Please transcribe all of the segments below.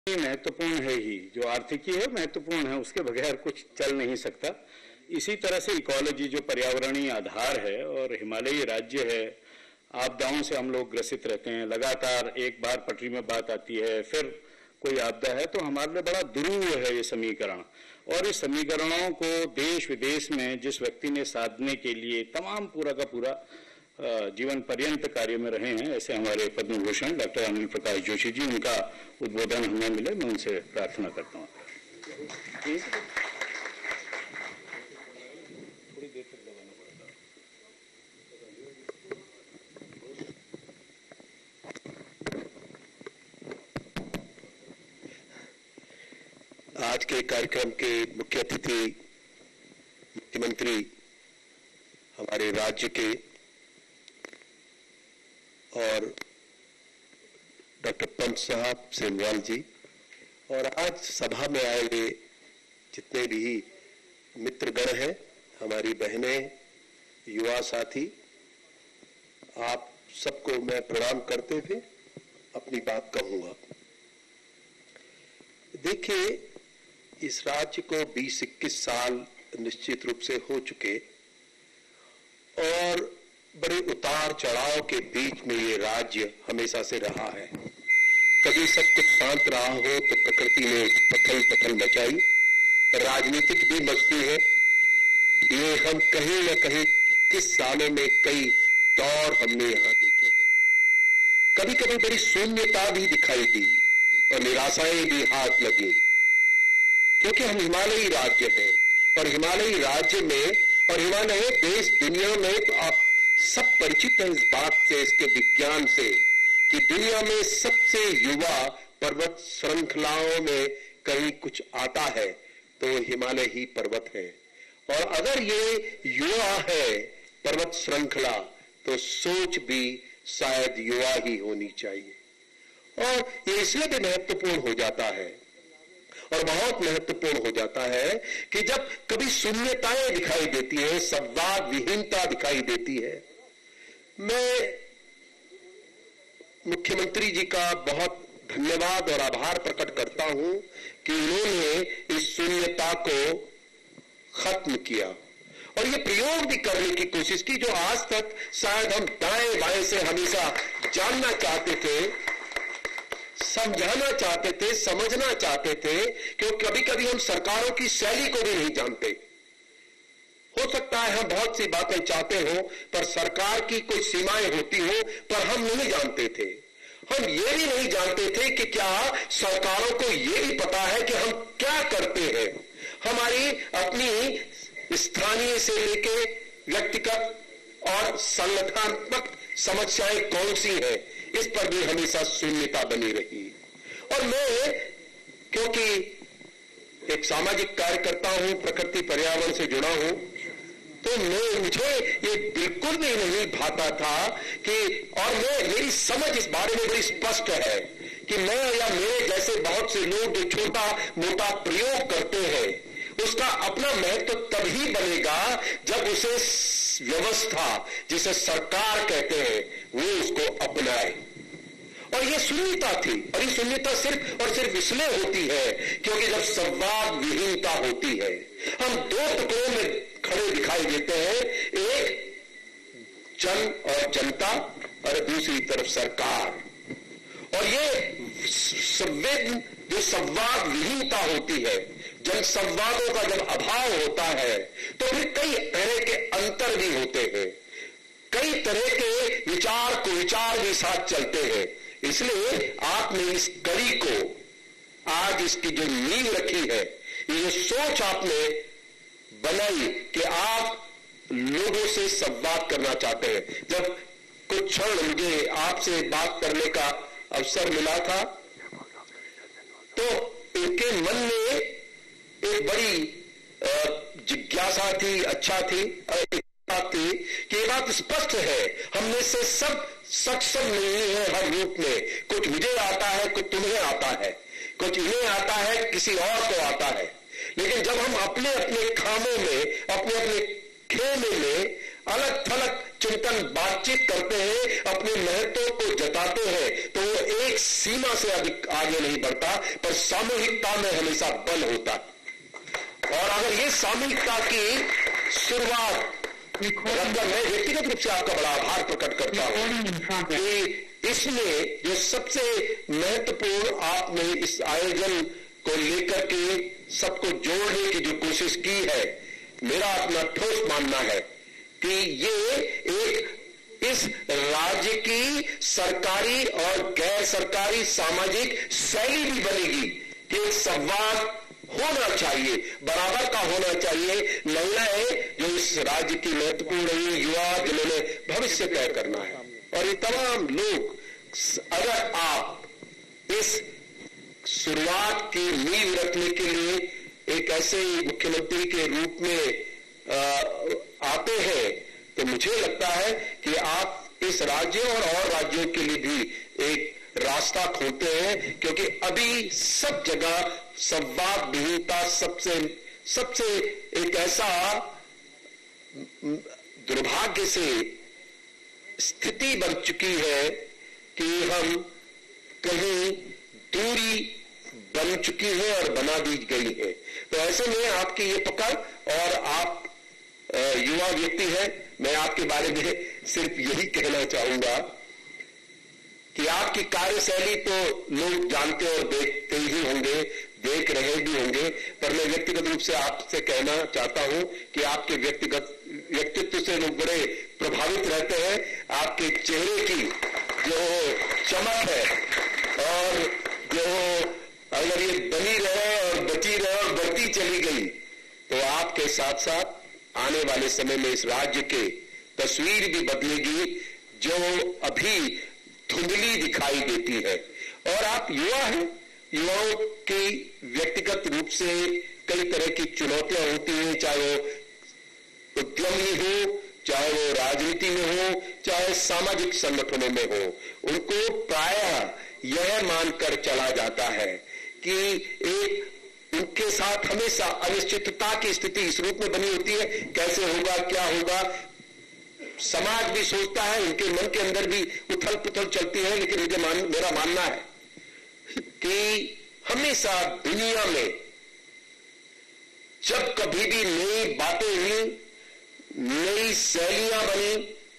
महत्वपूर्ण है ही, जो आर्थिकी है महत्वपूर्ण है, उसके बगैर कुछ चल नहीं सकता। इसी तरह से इकोलॉजी जो पर्यावरणीय आधार है और हिमालयी राज्य है, आपदाओं से हम लोग ग्रसित रहते हैं, लगातार एक बार पटरी में बात आती है, फिर कोई आपदा है, तो हमारे लिए बड़ा दुरूह है ये समीकरण। और इस समीकरणों को देश विदेश में जिस व्यक्ति ने साधने के लिए तमाम पूरा का पूरा जीवन पर्यंत कार्य में रहे हैं, ऐसे हमारे पद्म भूषण डॉक्टर अनिल प्रकाश जोशी जी, उनका उद्बोधन हमें मिले, मैं उनसे प्रार्थना करता हूँ। थोड़ी देर तक दबाना पड़ता। आज के कार्यक्रम के मुख्य अतिथि मुख्यमंत्री हमारे राज्य के और डॉक्टर पंत साहब सेमवाल जी, और आज सभा में आए हुए जितने भी मित्रगण हैं, हमारी बहनें, युवा साथी, आप सबको मैं प्रणाम करते हुए अपनी बात कहूंगा। देखिए, इस राज्य को 20-21 साल निश्चित रूप से हो चुके और बड़े उतार चढ़ाव के बीच में ये राज्य हमेशा से रहा है। कभी सब कुछ शांत रहा हो तो प्रकृति ने पथल पथल मचाई, राजनीतिक भी मचती है। ये हम कहीं न कहीं 21 सालों में कई दौर हमने यहाँ देखे हैं। कभी कभी बड़ी शून्यता भी दिखाई दी और निराशाएं भी हाथ लगी, क्योंकि हम हिमालयी राज्य हैं और हिमालयी राज्य में और हिमालय देश दुनिया में तो आप सब परिचित हैं इस बात से, इसके विज्ञान से, कि दुनिया में सबसे युवा पर्वत श्रृंखलाओं में कहीं कुछ आता है तो हिमालय ही पर्वत है। और अगर ये युवा है पर्वत श्रृंखला तो सोच भी शायद युवा ही होनी चाहिए। और ये इसलिए भी महत्वपूर्ण हो जाता है और बहुत महत्वपूर्ण हो जाता है कि जब कभी शून्यताएं दिखाई देती है, संवाद विहीनता दिखाई देती है। मैं मुख्यमंत्री जी का बहुत धन्यवाद और आभार प्रकट करता हूं कि उन्होंने इस शून्यता को खत्म किया और ये प्रयोग भी करने की कोशिश की, जो आज तक शायद हम दाएं बाएं से हमेशा जानना चाहते थे, समझाना चाहते थे, समझना चाहते थे, क्योंकि कभी कभी हम सरकारों की शैली को भी नहीं जानते। हो सकता है हम बहुत सी बातें चाहते हो पर सरकार की कोई सीमाएं होती हो, पर हम नहीं जानते थे। हम ये भी नहीं जानते थे कि क्या सरकारों को ये भी पता है कि हम क्या करते हैं। हमारी अपनी स्थानीय से लेके व्यक्तिगत और संगठनात्मक समस्याएं कौन सी है, इस पर भी हमेशा शून्यता बनी रही। और मैं क्योंकि एक सामाजिक कार्यकर्ता हूं, प्रकृति पर्यावरण से जुड़ा हूं, तो मुझे ये बिल्कुल भी नहीं भाता था कि, और मेरी समझ इस बारे में बड़ी स्पष्ट है कि मैं या मेरे जैसे बहुत से लोग जो छोटा मोटा प्रयोग करते हैं, उसका अपना महत्व तभी बनेगा जब उसे व्यवस्था, जिसे सरकार कहते हैं, वो उसको अपनाए। और ये शून्यता थी, और ये शून्यता सिर्फ और सिर्फ इसलिए होती है क्योंकि जब संवाद विहीनता होती है, हम दो टुकड़ों में खड़े दिखाई देते हैं, एक जन और जनता और दूसरी तरफ सरकार। और ये जो संवाद विहीनता होती है, जन संवादों का जब अभाव होता है तो फिर कई तरह के अंतर भी होते हैं, कई तरह के विचार कुविचार भी साथ चलते हैं। इसलिए आपने इस कड़ी को, आज इसकी जो नींव रखी है, ये सोच आपने बनाई कि आप लोगों से संवाद करना चाहते हैं। जब कुछ क्षण मुझे आपसे बात करने का अवसर मिला था तो इनके मन में एक बड़ी जिज्ञासा थी, अच्छा थी, थी कि ये बात स्पष्ट है, हमने से सब सक्षम नहीं है हर रूप में। कुछ मुझे आता है, कुछ तुम्हें आता है, कुछ इन्हें आता है, किसी और को आता है। लेकिन जब हम अपने अपने खामों में, अपने अपने खेमे में अलग थलग चिंतन बातचीत करते हैं, अपने महत्व को जताते हैं, तो वो एक सीमा से अधिक आगे नहीं बढ़ता, पर सामूहिकता में हमेशा बल होता है। और अगर ये सामूहिकता की शुरुआत, मैं व्यक्तिगत रूप से आपका बड़ा आभार प्रकट करता हूं कि इसमें जो सबसे महत्वपूर्ण आपने इस आयोजन को लेकर के सबको जोड़ने की जो कोशिश की है, मेरा अपना ठोस मानना है कि ये एक इस राज्य की सरकारी और गैर सरकारी सामाजिक शैली भी बनेगी कि एक संवाद होना चाहिए, बराबर का होना चाहिए। महिलाएं जो इस राज्य की महत्वपूर्ण रही, युवा जिन्होंने भविष्य तय करना है, और ये तमाम लोग, अगर आप इस शुरुआत की नींव रखने के लिए एक ऐसे मुख्यमंत्री के रूप में आते हैं, तो मुझे लगता है कि आप इस राज्य और राज्यों के लिए भी एक रास्ता खोलते हैं, क्योंकि अभी सब जगह संवाद विहीनता सबसे एक ऐसा दुर्भाग्य से स्थिति बन चुकी है कि हम कहीं दूरी बन चुकी है और बना दी गई है। तो ऐसे में आपकी ये पकड़, और आप युवा व्यक्ति हैं, मैं आपके बारे में सिर्फ यही कहना चाहूंगा कि आपकी कार्यशैली तो लोग जानते और देखते ही होंगे, देख रहे भी होंगे, पर मैं व्यक्तिगत रूप से आपसे कहना चाहता हूं कि आपके व्यक्तित्व से लोग बड़े प्रभावित रहते हैं। आपके चेहरे की जो चमक है, और जो अगर ये बनी रहे और बची रहे और बढ़ती चली गई, तो आपके साथ साथ आने वाले समय में इस राज्य के तस्वीर भी बदलेगी, जो अभी धुंधली दिखाई देती है। और आप युवा हैं, युवाओं की व्यक्तिगत रूप से कई तरह की चुनौतियां होती हैं, चाहे वो उद्यम ही हो, चाहे वो राजनीति में हो, चाहे सामाजिक संगठनों में हो। उनको प्रायः यह मानकर चला जाता है कि एक उनके साथ हमेशा अनिश्चितता की स्थिति इस रूप में बनी होती है, कैसे होगा, क्या होगा। समाज भी सोचता है, उनके मन के अंदर भी उथल पुथल चलती है, लेकिन मेरा मानना है कि हमेशा दुनिया में जब कभी भी नई बातें हुई, नई शैलियां बनी,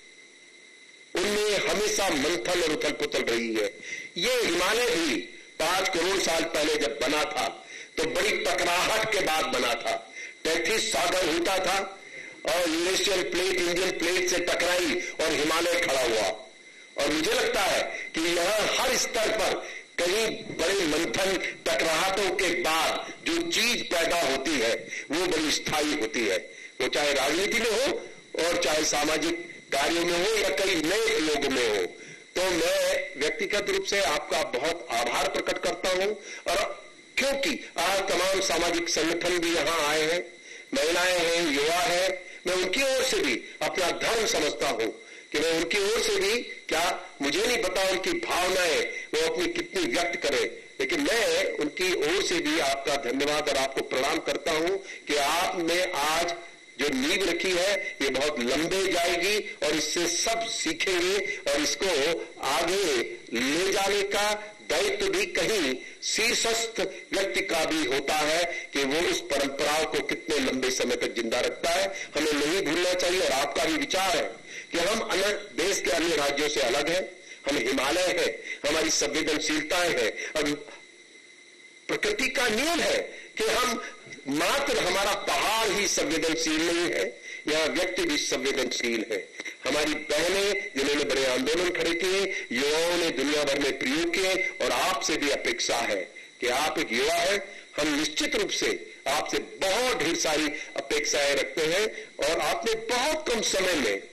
उनमें हमेशा मंथन और उथल पुथल रही है। ये हिमालय भी 5 करोड़ साल पहले जब बना था, तो बड़ी टकराहट के बाद बना था। टेथिस सागर होता था और यूरेशियन प्लेट इंडियन प्लेट से टकराई और हिमालय खड़ा हुआ। और मुझे लगता है कि यहां हर स्तर पर कई बड़े मंथन, टकराहटों के बाद जो चीज पैदा होती है, वो बड़ी स्थायी होती है। वो चाहे राजनीति में हो और चाहे सामाजिक कार्यों में हो या कई नए लोगों में हो। तो मैं व्यक्तिगत रूप से आपका बहुत आभार प्रकट करता हूं। और क्योंकि आज तमाम सामाजिक संगठन भी यहां आए हैं, महिलाएं हैं, युवा है, मैं उनकी ओर से भी अपना धर्म समझता हूं कि मैं उनकी ओर से भी, क्या मुझे नहीं पता उनकी भावनाएं वो अपनी कितनी व्यक्त करें, लेकिन मैं उनकी ओर से भी आपका धन्यवाद और आपको प्रणाम करता हूं कि आपने आज जो नींव रखी है, ये बहुत लंबे जाएगी और इससे सब सीखेंगे, और इसको आगे ले जाने का दायित्व भी कहीं शीर्षस्थ व्यक्ति का भी होता है कि वो उस परंपराओं को कितने लंबे समय तक जिंदा रखता है। हमें नहीं भूलना चाहिए। और आपका भी विचार है कि हम देश के अन्य राज्यों से अलग हैं, हम हिमालय है, हमारी संवेदनशीलताएं है, और प्रकृति का नियम है कि हम मात्र हमारा पहाड़ ही संवेदनशील नहीं है, यहाँ व्यक्ति भी संवेदनशील है। हमारी बहनें जिन्होंने बड़े आंदोलन खड़े किए, युवाओं ने दुनिया भर में प्रयोग किए, और आपसे भी अपेक्षा है कि आप एक युवा है, हम निश्चित रूप से आपसे बहुत ढेर सारी अपेक्षाएं रखते हैं। और आपने बहुत कम समय में,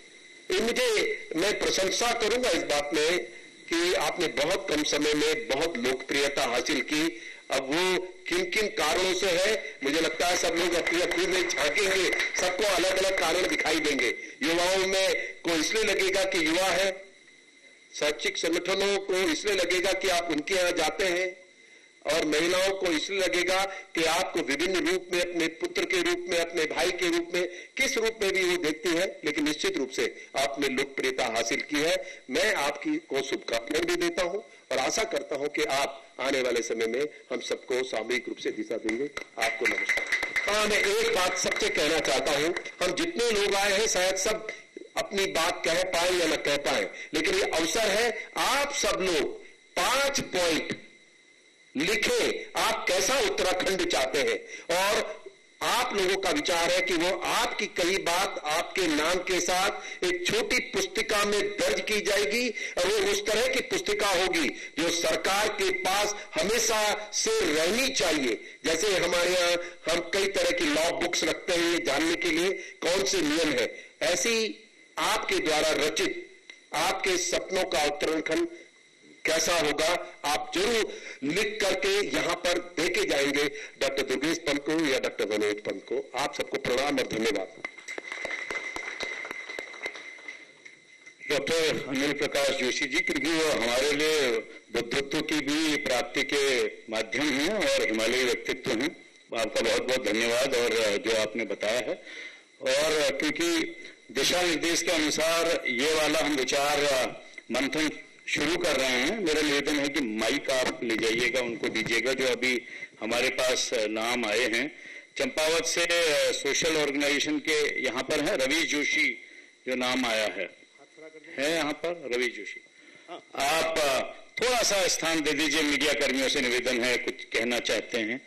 मैं प्रशंसा करूंगा इस बात में कि आपने बहुत कम समय में बहुत लोकप्रियता हासिल की। अब वो किन किन कारणों से है, मुझे लगता है सब लोग अपनी अपनी में झांकेंगे, सबको अलग अलग कारण दिखाई देंगे। युवाओं में को इसलिए लगेगा कि युवा है, शैक्षिक संगठनों को इसलिए लगेगा कि आप उनके यहां जाते हैं, और महिलाओं को इसलिए लगेगा कि आपको विभिन्न रूप में, अपने पुत्र के रूप में, अपने भाई के रूप में, किस रूप में भी वो देखती है, लेकिन निश्चित रूप से आपने लोकप्रियता हासिल की है। मैं आपकी को शुभकामनाएं भी देता हूं और आशा करता हूं कि आप आने वाले समय में हम सबको सामूहिक रूप से दिशा देंगे। आपको नमस्कार। हाँ, मैं एक बात सबसे कहना चाहता हूं, हम जितने लोग आए हैं शायद सब अपनी बात कह पाए या न कह पाए, लेकिन ये अवसर है, आप सब लोग 5 पॉइंट लिखे, आप कैसा उत्तराखंड चाहते हैं और आप लोगों का विचार है कि वो आपकी कई बात आपके नाम के साथ एक छोटी पुस्तिका में दर्ज की जाएगी और वो उस तरह की पुस्तिका होगी जो सरकार के पास हमेशा से रहनी चाहिए। जैसे हमारे यहाँ हम कई तरह की लॉ बुक्स रखते हैं ये जानने के लिए कौन से नियम है, ऐसी आपके द्वारा रचित आपके सपनों का उत्तराखंड कैसा होगा आप जरूर लिख करके यहां पर देके जाएंगे डॉक्टर दुर्गेश पंत को या डॉक्टर मनोज पंत को। आप सबको प्रणाम और धन्यवाद। डॉक्टर अनिल प्रकाश जोशी जी, क्योंकि वो हमारे लिए बुद्धत्व की भी प्राप्ति के माध्यम हैं और हिमालयी व्यक्तित्व हैं, आपका बहुत बहुत धन्यवाद और जो आपने बताया है। और क्योंकि दिशा निर्देश के अनुसार ये वाला हम विचार मंथन शुरू कर रहे हैं, मेरा निवेदन है कि माइक आप ले जाइएगा, उनको दीजिएगा जो अभी हमारे पास नाम आए हैं। चंपावत से सोशल ऑर्गेनाइजेशन के यहाँ पर है रवीश जोशी जो नाम आया है यहाँ पर रवीश जोशी, आप थोड़ा सा स्थान दे दीजिए, मीडिया कर्मियों से निवेदन है, कुछ कहना चाहते हैं।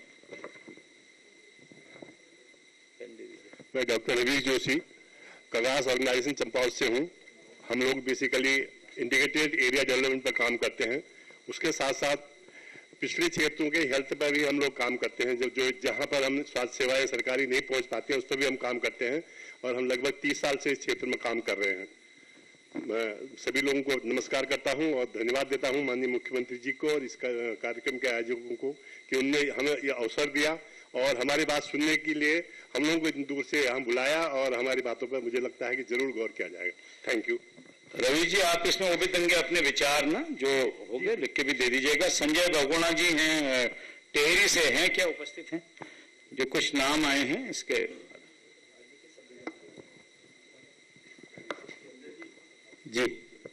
मैं डॉक्टर रवीश जोशी कगास ऑर्गेनाइजेशन चंपावत से हूँ। हम लोग बेसिकली इंटीग्रेटेड एरिया डेवलपमेंट पर काम करते हैं, उसके साथ साथ पिछड़े क्षेत्रों के हेल्थ पर भी हम लोग काम करते हैं। जो जहाँ पर हम स्वास्थ्य सेवाएं सरकारी नहीं पहुँच पाते हैं उस पर भी हम काम करते हैं और हम लगभग 30 साल से इस क्षेत्र में काम कर रहे हैं। मैं सभी लोगों को नमस्कार करता हूं और धन्यवाद देता हूं माननीय मुख्यमंत्री जी को और इस कार्यक्रम के आयोजकों को कि उनने हमें यह अवसर दिया और हमारी बात सुनने के लिए हम लोगों को इतनी दूर से यहाँ बुलाया और हमारी बातों पर मुझे लगता है कि जरूर गौर किया जाएगा। Thank you. रवि जी, आप इसमें वो भी देंगे अपने विचार ना जो हो गए लिख के भी दे दीजिएगा। संजय बहुगुणा जी हैं टेहरी से, हैं क्या उपस्थित हैं? जो कुछ नाम आए हैं इसके जी।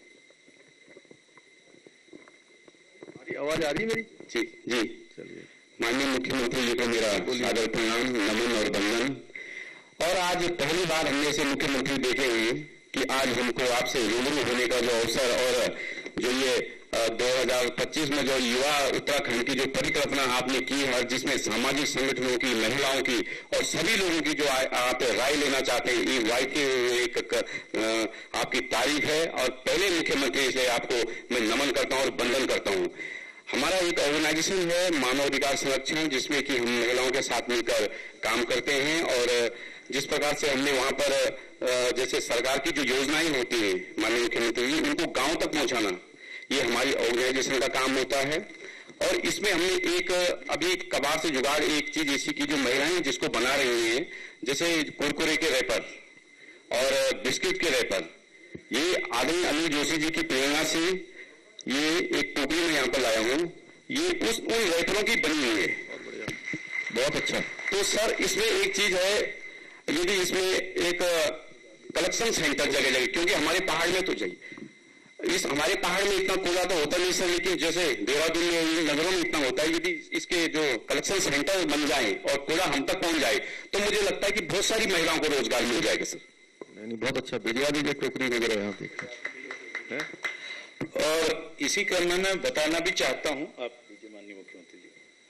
आवाज आ रही है मेरी? जी जी। चलिए, माननीय मुख्यमंत्री जी को मेरा सादर प्रणाम, नमन और वंदन। और आज पहली बार हमने से मुख्यमंत्री देखे हैं कि आज हमको आपसे रूबरू होने का जो अवसर और जो ये 2025 में जो युवा उत्तराखंड की जो परिकल्पना आपने की है, जिसमें सामाजिक संगठनों की, महिलाओं की और सभी लोगों की जो आप राय लेना चाहते हैं, ये राय की एक आपकी तारीफ है और पहले मुख्यमंत्री से आपको मैं नमन करता हूं और वंदन करता हूं। हमारा एक ऑर्गेनाइजेशन है मानव अधिकार संरक्षण, जिसमें कि हम महिलाओं के साथ मिलकर काम करते हैं और जिस प्रकार से हमने वहां पर जैसे सरकार की जो योजनाएं होती है माननीय मुख्यमंत्री जी, उनको गांव तक पहुंचाना, ये हमारी ऑर्गेनाइजेशन का काम होता है। और इसमें हमने एक अभी कबाड़ से जुगाड़ एक चीज ऐसी की जो महिलाएं जिसको बना रही हैं, जैसे कुरकुरे के रैपर और बिस्किट के रैपर, ये आदरणीय अनिल जोशी जी की प्रेरणा से ये एक टोकरी में यहाँ पर लाया हूँ, ये उन रैपरों की बनी हुई है। बहुत अच्छा। तो सर इसमें एक चीज है, यदि इसमें एक कलेक्शन सेंटर जगह जगह, क्योंकि हमारे पहाड़ में तो चाहिए, इस हमारे पहाड़ में इतना कूड़ा तो होता नहीं सर, लेकिन जैसे देहरादून में नगरों में इतना होता है, यदि इसके जो कलेक्शन सेंटर बन जाए और कूड़ा हम तक पहुंच जाए तो मुझे लगता है कि बहुत सारी महिलाओं को रोजगार मिल जाएगा सर। नहीं, बहुत अच्छा, भिजवा दीजिए टोकरी वगैरह यहाँ पे। और इसी क्रम में मैं बताना भी चाहता हूं, आप दीजिए माननीय मुख्यमंत्री जी।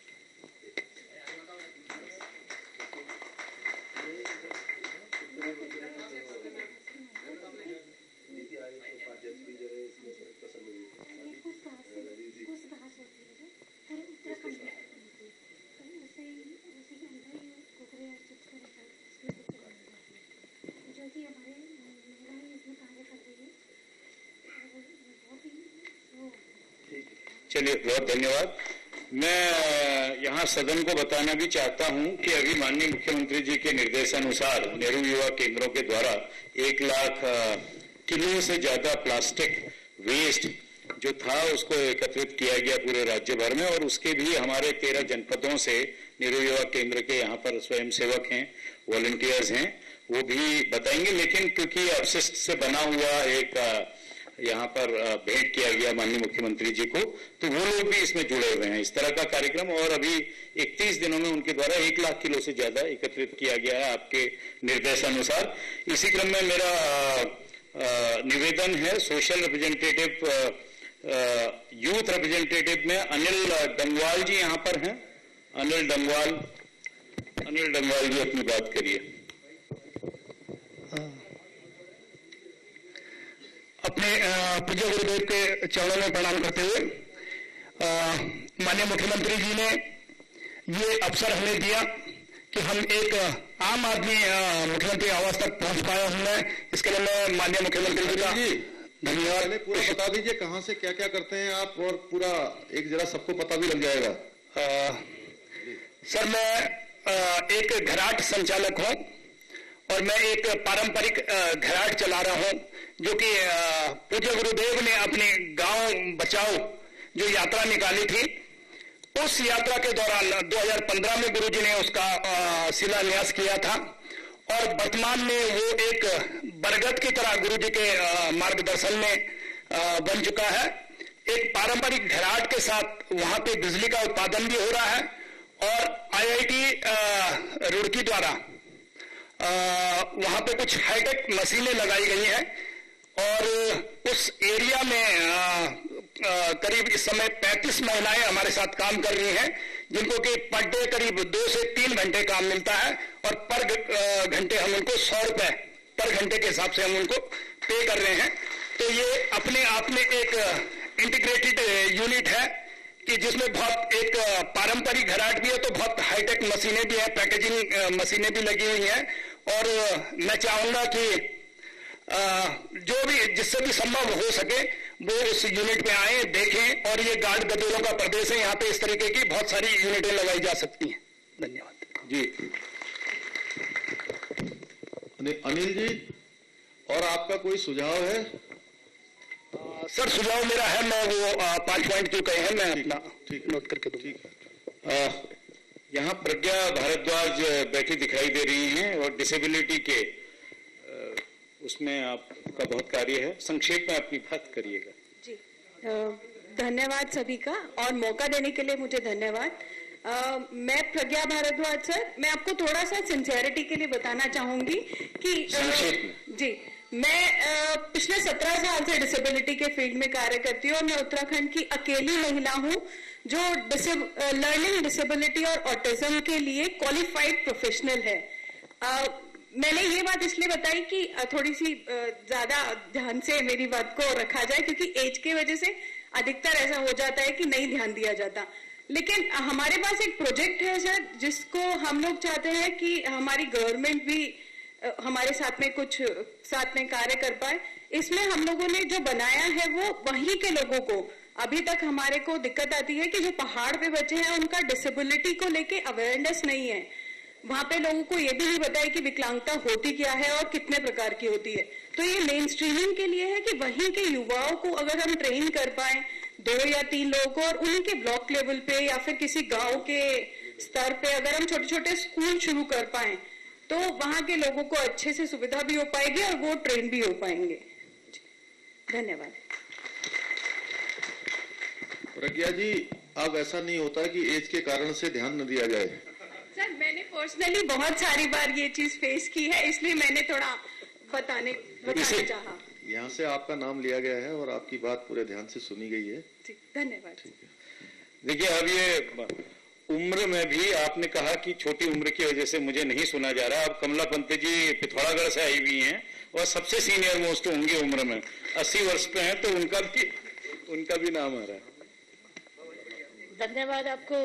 चलिए, बहुत धन्यवाद। मैं यहाँ सदन को बताना भी चाहता हूँ कि अभी माननीय मुख्यमंत्री जी के निर्देशानुसार नेहरू युवा केंद्रों के द्वारा 1 लाख किलो से ज्यादा प्लास्टिक वेस्ट जो था उसको एकत्रित किया गया पूरे राज्य भर में, और उसके भी हमारे 13 जनपदों से नेहरू युवा केंद्र के यहाँ पर स्वयंसेवक हैं, वॉलंटियर्स हैं, वो भी बताएंगे। लेकिन क्योंकि अपशिष्ट से बना हुआ एक यहाँ पर भेंट किया गया माननीय मुख्यमंत्री जी को, तो वो लोग भी इसमें जुड़े हुए हैं। इस तरह का कार्यक्रम और अभी 31 दिनों में उनके द्वारा 1 लाख किलो से ज्यादा एकत्रित किया गया है आपके निर्देशानुसार। इसी क्रम में मेरा निवेदन है, सोशल रिप्रेजेंटेटिव यूथ रिप्रेजेंटेटिव में अनिल डंगवाल जी यहाँ पर हैं। अनिल डंगवाल जी अपनी बात करिए। अपने पूज्य गुरुदेव के चरणों में प्रणाम करते हुए माननीय मुख्यमंत्री जी ने ये अवसर हमें दिया कि हम एक आम आदमी मुख्यमंत्री आवास तक पहुंच पाया हूं मैं, इसके लिए मैं माननीय मुख्यमंत्री जी का धन्यवाद। पूरा बता दीजिए कहां से क्या क्या करते हैं आप, और पूरा एक जरा सबको पता भी लग जाएगा। सर, मैं एक घराट संचालक हूं और मैं एक पारंपरिक घराट चला रहा हूं, जो कि पूज्य गुरुदेव ने अपने गांव बचाओ जो यात्रा निकाली थी, उस यात्रा के दौरान 2015 में गुरुजी ने उसका शिलान्यास किया था, और वर्तमान में वो एक बरगद की तरह गुरुजी के मार्गदर्शन में बन चुका है। एक पारंपरिक घराट के साथ वहां पे बिजली का उत्पादन भी हो रहा है, और IIT रुड़की द्वारा वहां पे कुछ हाईटेक मशीनें लगाई गई हैं, और उस एरिया में करीब इस समय 35 महिलाएं हमारे साथ काम कर रही हैं, जिनको कि पर डे करीब 2 से 3 घंटे काम मिलता है, और पर घंटे हम उनको 100 रुपए पर घंटे के हिसाब से हम उनको पे कर रहे हैं। तो ये अपने आप में एक इंटीग्रेटेड यूनिट है कि जिसमें बहुत एक पारंपरिक घराट भी है, तो बहुत हाईटेक मशीनें भी हैं, पैकेजिंग मशीनें भी लगी हुई हैं। और मैं चाहूंगा कि जो भी जिससे भी संभव हो सके वो उस यूनिट में आए, देखें, और ये गार्ड गदोलों का प्रदेश है, यहाँ पे इस तरीके की बहुत सारी यूनिटें लगाई जा सकती हैं। धन्यवाद जी। अनिल जी, और आपका कोई सुझाव है? सर, सुझाव मेरा है, मैं वो 5 पॉइंट जो कहे हैं मैं अपना नोट करके दूँ। ठीक। यहाँ प्रज्ञा भारद्वाज बैठी दिखाई दे रही हैं, और डिसेबिलिटी के उसमें आपका बहुत कार्य है, संक्षेप में अपनी बात करिएगा। जी, धन्यवाद सभी का, और मौका देने के लिए मुझे धन्यवाद। मैं प्रज्ञा भारद्वाज सर, मैं आपको थोड़ा सा सिंसियरिटी के लिए बताना चाहूंगी कि जी, मैं पिछले 17 साल से डिसेबिलिटी के फील्ड में कार्य करती हूँ, और मैं उत्तराखंड की अकेली महिला हूँ जो लर्निंग डिसेबिलिटी और ऑटिज्म के लिए क्वालिफाइड प्रोफेशनल है। मैंने ये बात इसलिए बताई कि थोड़ी सी ज्यादा ध्यान से मेरी बात को रखा जाए, क्योंकि एज के वजह से अधिकतर ऐसा हो जाता है कि नहीं ध्यान दिया जाता। लेकिन हमारे पास एक प्रोजेक्ट है सर, जिसको हम लोग चाहते हैं कि हमारी गवर्नमेंट भी हमारे साथ में कार्य कर पाए। इसमें हम लोगों ने जो बनाया है वो वहीं के लोगों को, अभी तक हमारे को दिक्कत आती है कि जो पहाड़ पे बच्चे हैं उनका डिसेबिलिटी को लेके अवेयरनेस नहीं है। वहां पे लोगों को ये भी नहीं पता है कि विकलांगता होती क्या है और कितने प्रकार की होती है। तो ये मेन स्ट्रीमिंग के लिए है कि वहीं के युवाओं को अगर हम ट्रेन कर पाए 2 या 3 लोगों को, और उनके ब्लॉक लेवल पे या फिर किसी गांव के स्तर पे अगर हम छोटे छोटे स्कूल शुरू कर पाए, तो वहां के लोगों को अच्छे से सुविधा भी हो पाएगी और वो ट्रेन भी हो पाएंगे। धन्यवाद। प्रज्ञा जी, अब ऐसा नहीं होता कि एज के कारण से ध्यान न दिया जाए। सर, मैंने पर्सनली बहुत सारी बार ये चीज फेस की है, इसलिए मैंने थोड़ा बताना चाहा। यहाँ से आपका नाम लिया गया है और आपकी बात पूरे ध्यान से सुनी गई है। धन्यवाद। देखिए, अब ये उम्र में भी आपने कहा कि छोटी उम्र की वजह से मुझे नहीं सुना जा रहा। अब कमला पंत जी पिथौरागढ़ से आई हुई हैं और सबसे सीनियर मोस्ट होंगी उम्र में, 80 वर्ष पे हैं, तो उनका भी नाम आ रहा है। धन्यवाद आपको।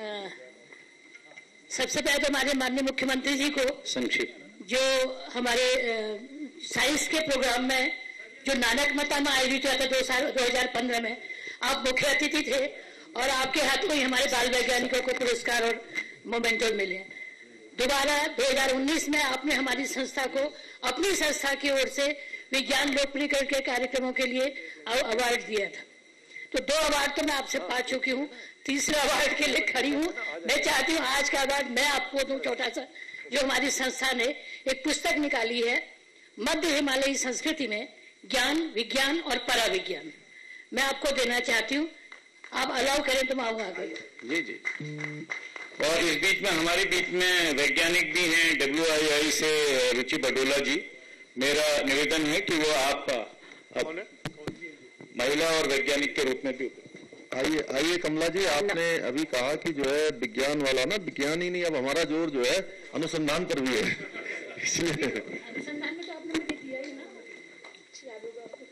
सबसे पहले तो हमारे माननीय मुख्यमंत्री जी को संक्षिप्त जो हमारे साइंस के प्रोग्राम में जो नानक मता में आयोजित हुआ था 2015 में, आप मुख्य अतिथि थे और आपके हाथों ही हमारे बाल वैज्ञानिकों को पुरस्कार और मोमेंटो मिले। दोबारा 2019 में आपने हमारी संस्था को अपनी संस्था की ओर से विज्ञान लोकप्रिय के कार्यक्रमों के लिए अवार्ड दिया था। तो 2 अवार्ड तो मैं आपसे पा चुकी हूँ, तीसरा अवार्ड के लिए खड़ी हूँ। मैं चाहती हूँ आज का अवार्ड मैं आपको दूं, छोटा सा, जो हमारी संस्था ने एक पुस्तक निकाली है मध्य हिमालयी संस्कृति में ज्ञान, विज्ञान और पराविज्ञान, मैं आपको देना चाहती हूँ। आप अलाउ करें तो मैं आऊंगा आगे। जी जी। और इस बीच में हमारे बीच में वैज्ञानिक भी हैं WII से रुचि बडोला जी। मेरा निवेदन है कि वो आप महिला और वैज्ञानिक के रूप में भी आइए कमला जी, आपने अभी कहा कि जो है विज्ञान वाला ना, विज्ञान ही नहीं, अब हमारा जोर जो है अनुसंधान पर भी है, इसलिए अनुसंधान में तो आपने मुझे दिया ही ना, याद होगा आपको।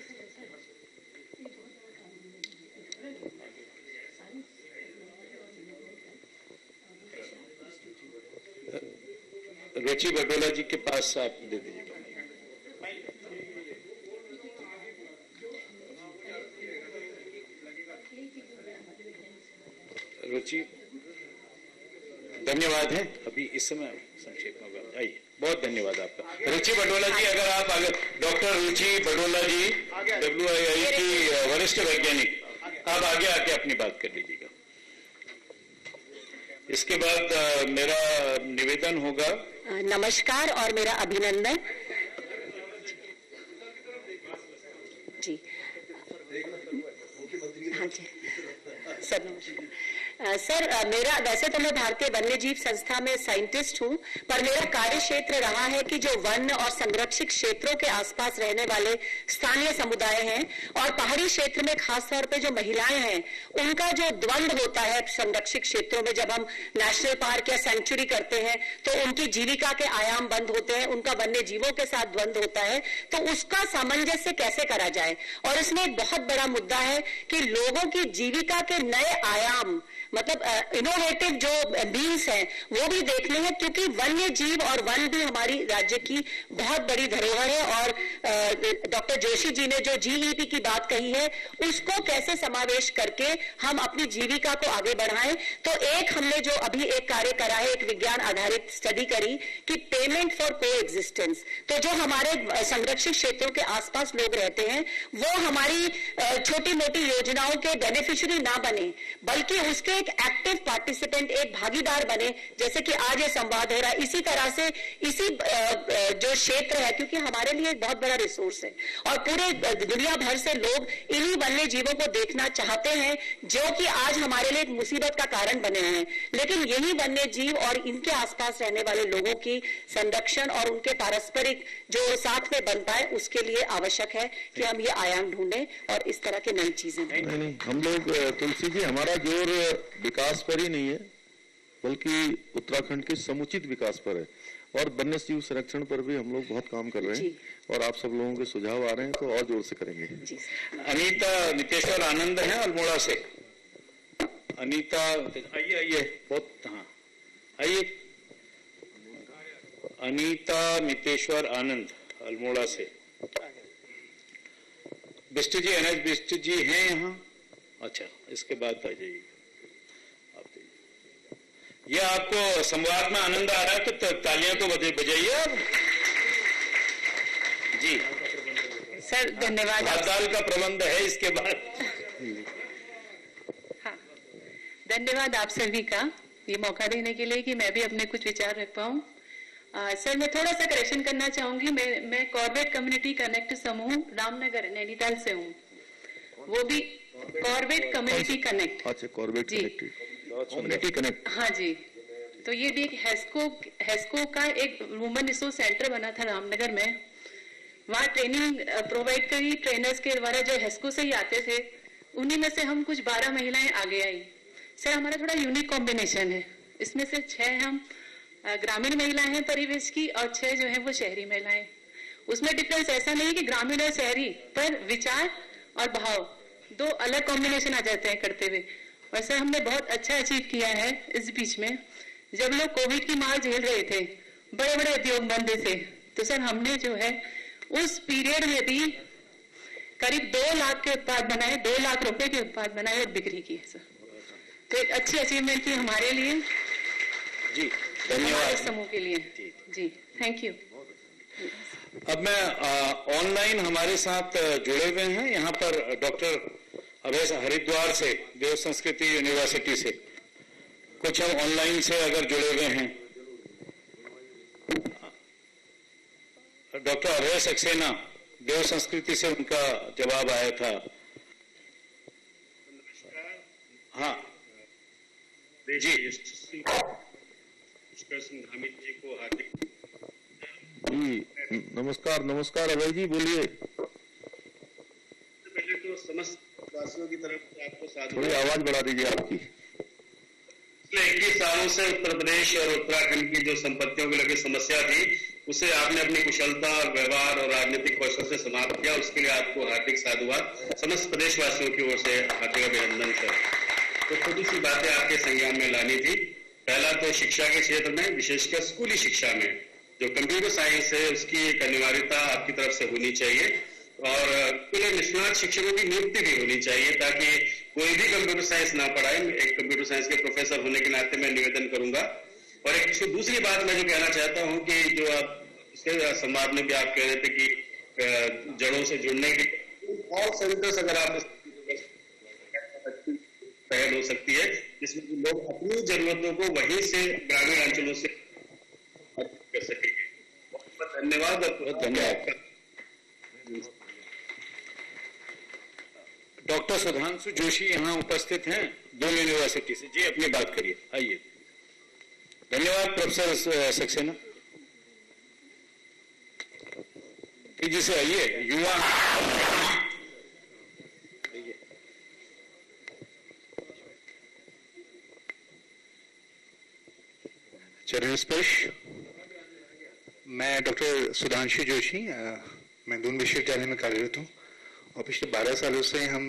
रुचि बडोला जी के पास आप दे दीजिएगा। रुचि, धन्यवाद है। अभी इस समय संक्षेप में आइए, बहुत धन्यवाद आपका। रुचि बडोला जी, अगर आप डॉक्टर रुचि बडोला जी WII की वरिष्ठ वैज्ञानिक, आप आगे आके अपनी बात कर लीजिएगा। इसके बाद मेरा निवेदन होगा। नमस्कार और मेरा अभिनंदन जी। हाँ जी सर, नमस्कार सर। मेरा वैसे तो मैं भारतीय वन्यजीव संस्था में साइंटिस्ट हूँ, पर मेरा कार्य क्षेत्र रहा है कि जो वन और संरक्षित क्षेत्रों के आसपास रहने वाले स्थानीय समुदाय हैं और पहाड़ी क्षेत्र में खासतौर पे जो महिलाएं हैं, उनका जो द्वंद्व होता है संरक्षित क्षेत्रों में, जब हम नेशनल पार्क या सेंचुरी करते हैं तो उनकी जीविका के आयाम बंद होते हैं, उनका वन्य जीवों के साथ द्वंद्व होता है, तो उसका सामंजस्य कैसे करा जाए। और इसमें एक बहुत बड़ा मुद्दा है कि लोगों की जीविका के नए आयाम, मतलब इनोवेटिव जो बीन्स हैं वो भी देखने हैं, क्योंकि वन्य जीव और वन भी हमारी राज्य की बहुत बड़ी धरोहर है। और डॉक्टर जोशी जी ने जो GEP की बात कही है, उसको कैसे समावेश करके हम अपनी जीविका को आगे बढ़ाएं। तो एक हमने जो अभी एक कार्य करा है, एक विज्ञान आधारित स्टडी करी कि पेमेंट फॉर कोएग्जिस्टेंस, तो जो हमारे संरक्षित क्षेत्रों के आसपास लोग रहते हैं वो हमारी छोटी मोटी योजनाओं के बेनिफिशियरी ना बने, बल्कि उसके एक एक्टिव पार्टिसिपेंट, एक भागीदार बने, जैसे कि आज ये संवाद हो रहा है। इसी तरह से इसी जो क्षेत्र है, क्योंकि हमारे लिए एक बहुत बड़ा रिसोर्स है और पूरे दुनिया भर से लोग इन्हीं वन्य जीवों को देखना चाहते हैं, जो कि आज हमारे लिए एक मुसीबत का कारण बने हैं। लेकिन यही वन्य जीव और इनके आसपास रहने वाले लोगों की संरक्षण और उनके पारस्परिक जो साथ में बन पाए, उसके लिए आवश्यक है कि हम ये आयाम ढूंढें और इस तरह की नई चीजें। नहीं, हम लोग तुलसी जी, हमारा जोर विकास पर ही नहीं है, बल्कि उत्तराखंड के समुचित विकास पर है और वन्य जीव संरक्षण पर भी हम लोग बहुत काम कर रहे हैं और आप सब लोगों के सुझाव आ रहे हैं तो और जोर से करेंगे। अनीता नितेश्वर आनंद है अल्मोड़ा से। अनीता आइए बहुत, हाँ आइए। अनीता नितेश्वर आनंद अल्मोड़ा से। बिष्ट जी, NH बिष्ट जी हैं यहाँ? अच्छा, इसके बाद आ जाइए। ये आपको संवाद में आनंद आ रहा है तो तालियां तो बजाइए आप जी। सर धन्यवाद। दाल का प्रबंध है इसके बाद। हाँ, धन्यवाद आप सभी का ये मौका देने के लिए कि मैं भी अपने कुछ विचार रख पाऊँ। सर मैं थोड़ा सा करेक्शन करना चाहूंगी। मैं कॉर्बेट कम्युनिटी कनेक्ट समूह रामनगर नैनीताल से हूँ, वो भी कॉर्बेट कम्युनिटी कनेक्ट। अच्छा, कॉर्बेट कम्युनिटी कनेक्ट। हाँ जी, तो ये भी एक हेस्को का एक वुमेन रिसोर्स सेंटर बना था रामनगर में। वहाँ ट्रेनिंग प्रोवाइड करी, ट्रेनर्स के द्वारा जो हेस्को से ही आते थे, उन्हीं में से हम कुछ 12 महिलाएं आगे आई। सर हमारा थोड़ा यूनिक कॉम्बिनेशन है, इसमें से 6 हम ग्रामीण महिलाएं हैं परिवेश की और 6 जो है वो शहरी महिलाएं। उसमें डिफरेंस ऐसा नहीं कि ग्रामीण और शहरी, पर विचार और भाव 2 अलग कॉम्बिनेशन आ जाते हैं करते हुए। और सर हमने बहुत अच्छा अचीव किया है इस बीच में। जब लोग कोविड की मार झेल रहे थे, बड़े बड़े उद्योग बंद थे, तो सर हमने जो है उस पीरियड में भी करीब 2 लाख के उत्पाद बनाए, 2 लाख रुपए के उत्पाद बनाए और बिक्री की है सर। तो एक अच्छी अचीवमेंट थी हमारे लिए जी। धन्यवाद समूह के लिए जी, थैंक यू। अब मैं ऑनलाइन हमारे साथ जुड़े हुए हैं यहाँ पर डॉक्टर अभय हरिद्वार से, देव संस्कृति यूनिवर्सिटी से, कुछ हम ऑनलाइन से अगर जुड़े हुए हैं। डॉक्टर अभय सक्सेना देव संस्कृति से, उनका जवाब आया था। हाँ जी, हामिद जी को हार्दिक जी नमस्कार। नमस्कार अभय जी, बोलिए। पहले तो समस्त वासियों की तरफ से आपको साधु, थोड़ी आवाज बढ़ा दीजिए आपकी। पिछले 21 सालों से उत्तर प्रदेश और उत्तराखंड की जो संपत्तियों की लगी समस्या थी, उसे आपने अपनी कुशलता और व्यवहार और राजनीतिक कौशल से समाप्त किया। उसके लिए आपको हार्दिक साधुवाद समस्त प्रदेशवासियों की ओर से हार्दिक अभिनंदन सर। तो छोटी सी बातें आपके संज्ञान में लानी थी। पहला तो शिक्षा के क्षेत्र में, विशेषकर स्कूली शिक्षा में जो कंप्यूटर साइंस है, उसकी एक अनिवार्यता आपकी तरफ से होनी चाहिए और कुल निष्णात शिक्षकों की नियुक्ति भी होनी चाहिए, ताकि कोई भी कंप्यूटर साइंस ना पढ़ाए। एक कंप्यूटर साइंस के प्रोफेसर होने के नाते मैं निवेदन करूंगा। और एक दूसरी बात मैं जो कहना चाहता हूं कि जो आप इसके संवाद में भी आप कह रहे थे कि जड़ों से जुड़ने की और सेंटर्स अगर आप पहल हो सकती है, जिसमें लोग अपनी जरूरतों को वहीं से ग्रामीण अंचलों से कर सकेंगे। बहुत धन्यवाद। धन्यवाद। डॉक्टर सुधांशु जोशी यहाँ उपस्थित हैं दोनों यूनिवर्सिटी से। जी अपनी बात करिए, आइए। धन्यवाद प्रोफेसर सक्सेना जी से। आइए युवा चरण स्पर्श। मैं डॉक्टर सुधांशु जोशी, मैं दून विश्वविद्यालय में कार्यरत हूँ और पिछले 12 सालों से हम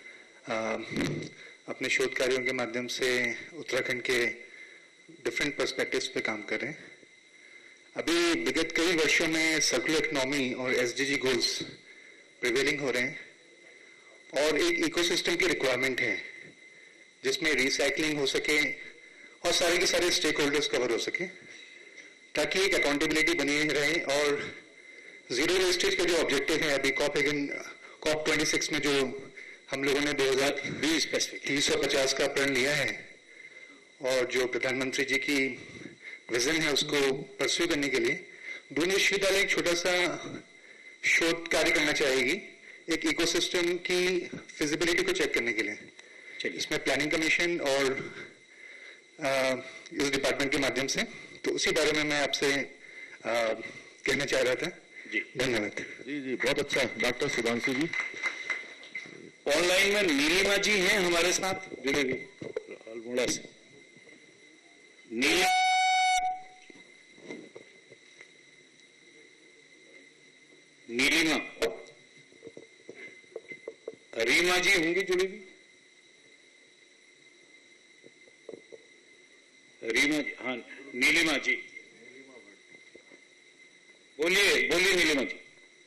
अपने शोध कार्यों के माध्यम से उत्तराखंड के डिफरेंट पर्सपेक्टिव्स पे काम कर रहे हैं। अभी विगत कई वर्षों में सर्कुलर इकोनॉमी और एसडीजी गोल्स प्रिवेलिंग हो रहे हैं और एक इकोसिस्टम की रिक्वायरमेंट है जिसमें रिसाइकलिंग हो सके और सारे के सारे स्टेक होल्डर्स कवर हो सके, ताकि एक अकाउंटेबिलिटी बनी रहे। और जीरो वेस्टेज का जो ऑब्जेक्टिव है, अभी COP 26 में जो हम लोगों ने 2020 350 का प्रण लिया है और जो प्रधानमंत्री जी की विजन है उसको परस्यू करने के लिए दून विश्वविद्यालय एक छोटा सा शोध कार्य करना चाहेगी, एक इकोसिस्टम की फिजिबिलिटी को चेक करने के लिए। इसमें प्लानिंग कमीशन और इस डिपार्टमेंट के माध्यम से, तो उसी बारे में मैं आपसे कहना चाह रहा था। जी धन्यवाद। जी जी बहुत अच्छा डॉक्टर सुधांशु जी। ऑनलाइन में नीलिमा जी हैं हमारे साथ जुड़े हुए अल्मोड़ा से। नीलिमा रीमा जी होंगी जुड़ी हुई। रीमा जी, हाँ नीलिमा जी बोलिए नीलिमा जी।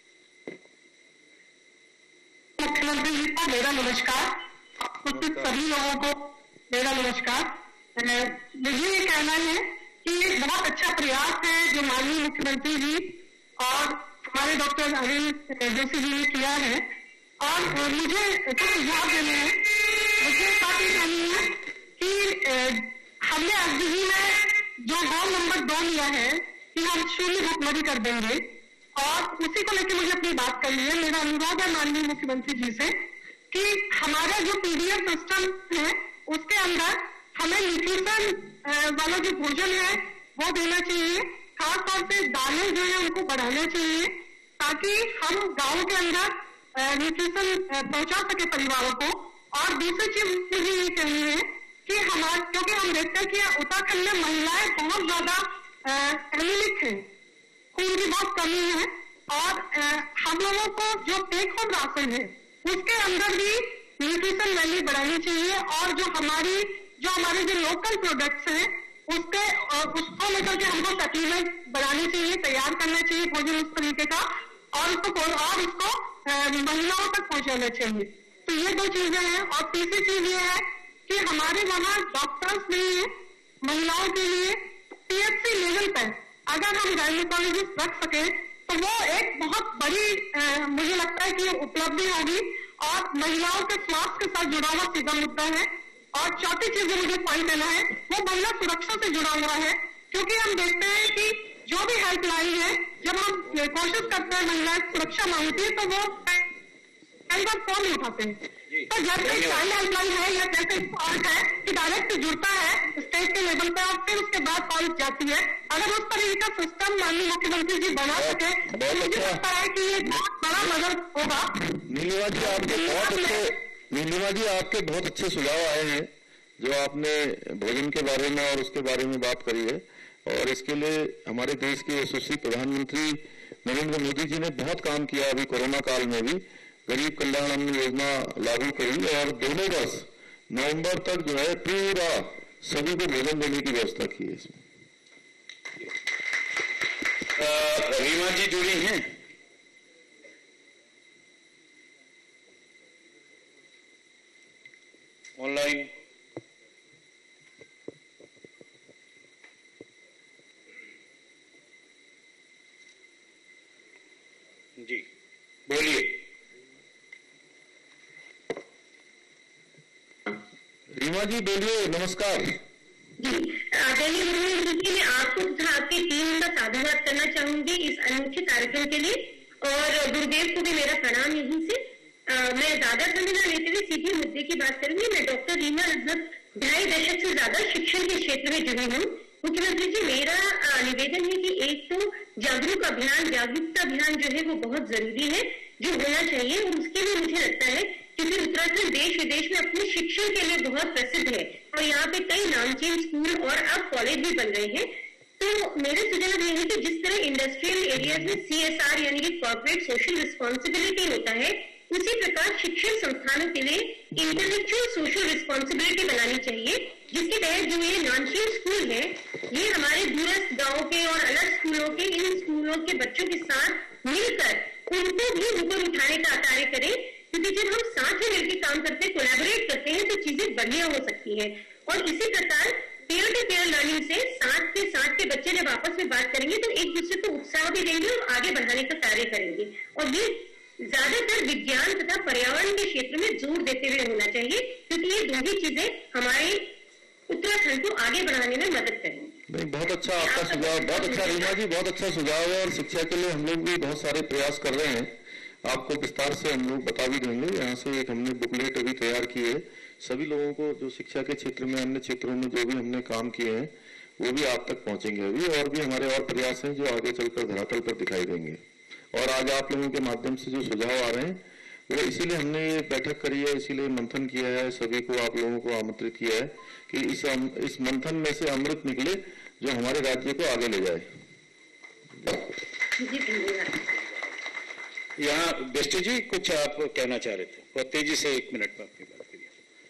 मुख्यमंत्री जी को मेरा नमस्कार, उपस्थित सभी लोगों को मेरा नमस्कार। मुझे ये कहना है कि एक बहुत अच्छा प्रयास है जो माननीय मुख्यमंत्री जी और हमारे डॉक्टर अनिल जोशी जी ने किया है और मुझे कुछ सुझाव देने हैं। मुझे बात ये कहनी है कि हमने एसडीजी में जो गोल नंबर 2 लिया है कि हम शून्य भुखमरी कर देंगे और उसी को लेकर मुझे अपनी बात करनी है। मेरा अनुरोध है माननीय मुख्यमंत्री जी से कि हमारा जो पीडीएफ सिस्टम है उसके अंदर हमें न्यूट्रिशन वाला जो भोजन है वो देना चाहिए, खासतौर से दालें जो है उनको बढ़ाना चाहिए ताकि हम गाँव के अंदर न्यूट्रिशन पहुंचा सके परिवारों को। और दूसरी चीज मुझे ये कहनी है कि क्योंकि हम देखते हैं कि उत्तराखंड में महिलाएं बहुत ज्यादा एनीमिक है, खून की बहुत कमी है और हम लोगों को जो टेक होम राशन है उसके अंदर भी न्यूट्रिशन वैल्यू बढ़ानी चाहिए और जो हमारे जो लोकल प्रोडक्ट्स हैं उसको लेकर के हमको सप्लीमेंट बढ़ाने चाहिए, तैयार करना चाहिए भोजन उस तरीके का और उसको महिलाओं तक पहुंचाना चाहिए। तो ये 2 चीजें हैं। और तीसरी चीज ये है कि हमारे वहाँ डॉक्टर्स नहीं है महिलाओं के लिए। PHC लेवल पर अगर हम गायनेकोलॉजिस्ट रख सके तो वो एक बहुत बड़ी मुझे लगता है कि उपलब्धि होगी और महिलाओं के स्वास्थ्य के साथ जुड़ा हुआ सीधा मुद्दा है। और चौथी चीज जो मुझे पॉइंट देना है वो महिला सुरक्षा से जुड़ा हुआ है, क्योंकि हम देखते हैं कि जो भी हेल्पलाइन है, जब हम कोशिश करते हैं महिलाएं सुरक्षा मांगती है तो वो कई बार फोन नहीं उठाते हैं। तो जैसे चाइल्ड हेल्पलाइन है या जैसे स्पॉट है कि डायरेक्ट जुड़ता है स्टेट के लेवल पे और फिर उसके बाद कॉल जाती है, अगर उस तरीके का सिस्टम माननीय मुख्यमंत्री जी बना सके तो मुझे लगता है कि ये बहुत बड़ा मदद होगा। नीलिमा जी आपके बहुत अच्छे सुझाव आए हैं जो आपने भोजन के बारे में और उसके बारे में बात करी है, और इसके लिए हमारे देश के यशस्वी प्रधानमंत्री नरेंद्र मोदी जी ने बहुत काम किया। अभी कोरोना काल में भी गरीब कल्याण अन्न योजना लागू करी और दोनों वर्ष नवंबर तक जो है पूरा सभी को भोजन देने की व्यवस्था की है। इसमें रीमा जी जुड़ी हैं? ऑनलाइन जी बोलिए। रीमा जी बोलिए, नमस्कार जी। आदरणीय मुख्यमंत्री जी, मैं आपको तथा आपकी टीम का साधुवाद करना चाहूंगी इस अनोखे कार्यक्रम के लिए, और गुरुदेव को भी मेरा प्रणाम यहीं से। मैं ज्यादा समय न लेते हुए सीधे मुद्दे की बात करूंगी। मैं डॉक्टर रीमा लगभग 2.5 दशक से ज्यादा शिक्षण के क्षेत्र में जुड़ी हूँ। मुख्यमंत्री जी, मेरा निवेदन है कि एक तो जागरूकता अभियान जो है वो बहुत जरूरी है, जो होना चाहिए, और उसके लिए मुझे लगता है क्योंकि उत्तराखंड देश विदेश में अपने शिक्षण के लिए बहुत प्रसिद्ध है और यहाँ पे कई नामचीन स्कूल और अब कॉलेज भी बन रहे हैं। तो मेरे सुझाव ये है कि जिस तरह इंडस्ट्रियल एरियाज में CSR यानी कि कॉर्पोरेट सोशल रिस्पॉन्सिबिलिटी होता है, उसी प्रकार शिक्षण संस्थानों के लिए इंटेलेक्चुअल सोशल रिस्पॉन्सिबिलिटी बनानी चाहिए, जिसके तहत जो ये नामचीन स्कूल है ये हमारे दूरस्थ गाँव के और अलग स्कूलों के इन स्कूलों के बच्चों के साथ मिलकर उनको भी ऊपर उठाने का कार्य करें, क्योंकि जब हम साथ में मिलकर काम करते हैं, कोलैबोरेट करते हैं, तो चीजें बढ़िया हो सकती है। और इसी प्रकार पेयर टू पेयर लर्निंग से साथ के बच्चे जब आपस में बात करेंगे तो एक दूसरे को उत्साह भी देंगे और आगे बढ़ाने का कार्य करेंगे। और ये ज्यादातर विज्ञान तथा पर्यावरण के क्षेत्र में जोर देते हुए होना चाहिए, क्योंकि ये दो ही चीजें हमारे उत्तराखंड को आगे बढ़ाने में मदद करेंगी। नहीं, बहुत अच्छा आपका सुझाव, बहुत अच्छा रीमा जी, बहुत अच्छा सुझाव है। और शिक्षा के लिए हम लोग भी बहुत सारे प्रयास कर रहे हैं, आपको विस्तार से हम लोग बता भी देंगे। यहाँ से एक हमने बुकलेट अभी तैयार की है, सभी लोगों को जो शिक्षा के क्षेत्र में अन्य क्षेत्रों में जो भी हमने काम किए हैं वो भी आप तक पहुंचेंगे अभी, और भी हमारे और प्रयास हैं जो आगे चलकर धरातल पर दिखाई देंगे। और आज आप लोगों के माध्यम से जो सुझाव आ रहे हैं वो इसीलिए हमने ये बैठक करी है, इसीलिए मंथन किया है, सभी को आप लोगों को आमंत्रित किया है कि इस मंथन में से अमृत निकले जो हमारे राज्य को आगे ले जाए। यहाँ बेस्ट जी कुछ आप कहना चाह रहे थे, बहुत तेजी से 1 मिनट में अपनी बात करिए।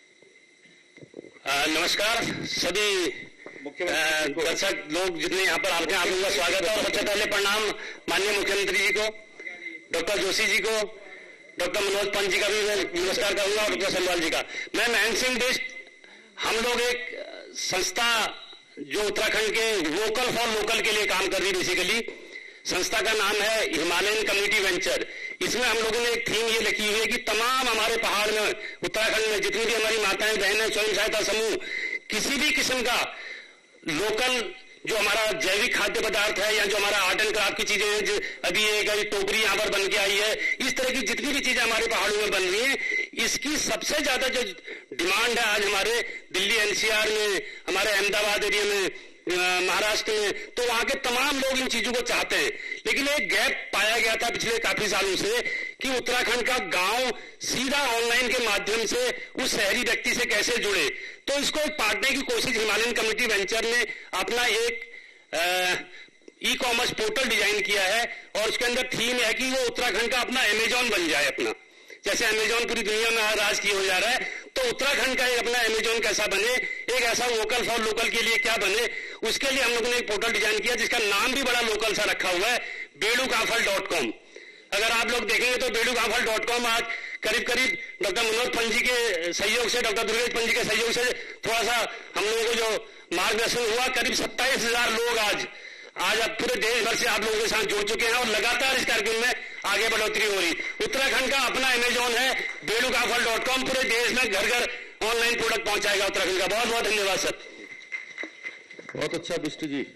नमस्कार सभी दर्शक लोग जितने यहाँ पर आते हैं, आप लोगों का स्वागत है। और सबसे पहले प्रणाम माननीय मुख्यमंत्री जी को, डॉक्टर जोशी जी को, डॉक्टर मनोज पंत जी का भी मैं नमस्कार करूंगा और डॉक्टर सलवाल जी का। मैं महेंद्र सिंह बिष्ट, हम लोग एक संस्था जो उत्तराखंड के वोकल फॉर लोकल के लिए काम कर रही है, बेसिकली संस्था का नाम है हिमालयन कम्युनिटी वेंचर। इसमें हम लोगों ने एक थीम ये लिखी हुई है कि तमाम हमारे पहाड़ में उत्तराखंड में जितनी भी हमारी माताएं बहनें स्वयं सहायता समूह किसी भी किस्म का लोकल जो हमारा जैविक खाद्य पदार्थ है या जो हमारा आर्ट एंड क्राफ्ट की चीजें हैं, अभी एक टोकरी यहाँ पर बन के आई है, इस तरह की जितनी भी चीजें हमारे पहाड़ों में बन रही हैं, इसकी सबसे ज्यादा जो डिमांड है आज हमारे दिल्ली NCR में, हमारे अहमदाबाद एरिया में, महाराष्ट्र में, तो वहां के तमाम लोग इन चीजों को चाहते हैं। लेकिन एक गैप पाया गया था पिछले काफी सालों से कि उत्तराखंड का गांव सीधा ऑनलाइन के माध्यम से उस शहरी व्यक्ति से कैसे जुड़े। तो इसको एक बांटने की कोशिश हिमालयन कम्युनिटी वेंचर ने अपना एक ई-कॉमर्स पोर्टल डिजाइन किया है और उसके अंदर थीम है कि वो उत्तराखंड का अपना अमेजॉन बन जाए। अपना जैसे अमेजॉन पूरी दुनिया में राज किया हो जा रहा है, तो उत्तराखंड का एक अपना अमेजॉन कैसा बने, एक ऐसा वोकल फॉर लोकल के लिए क्या बने, उसके लिए हम लोगों ने एक पोर्टल डिजाइन किया जिसका नाम भी बड़ा लोकल सा रखा हुआ है, bedukaphal.com। अगर आप लोग देखेंगे तो bedukaphal.com आज करीब डॉक्टर मनोज पंत जी के सहयोग से, डॉक्टर दुर्गेश पंत जी के सहयोग से थोड़ा सा हम लोगों को जो मार्गदर्शन हुआ, करीब 27,000 लोग आज अब पूरे देश भर से आप लोगों के साथ जुड़ चुके हैं और लगातार इस कार्यक्रम में आगे बढ़ोतरी हो रही। उत्तराखंड का अपना अमेजोन है, बेणुकाफल.com, पूरे देश में घर घर ऑनलाइन प्रोडक्ट पहुंचाएगा उत्तराखंड का। बहुत बहुत धन्यवाद सर। बहुत अच्छा बिष्ट जी।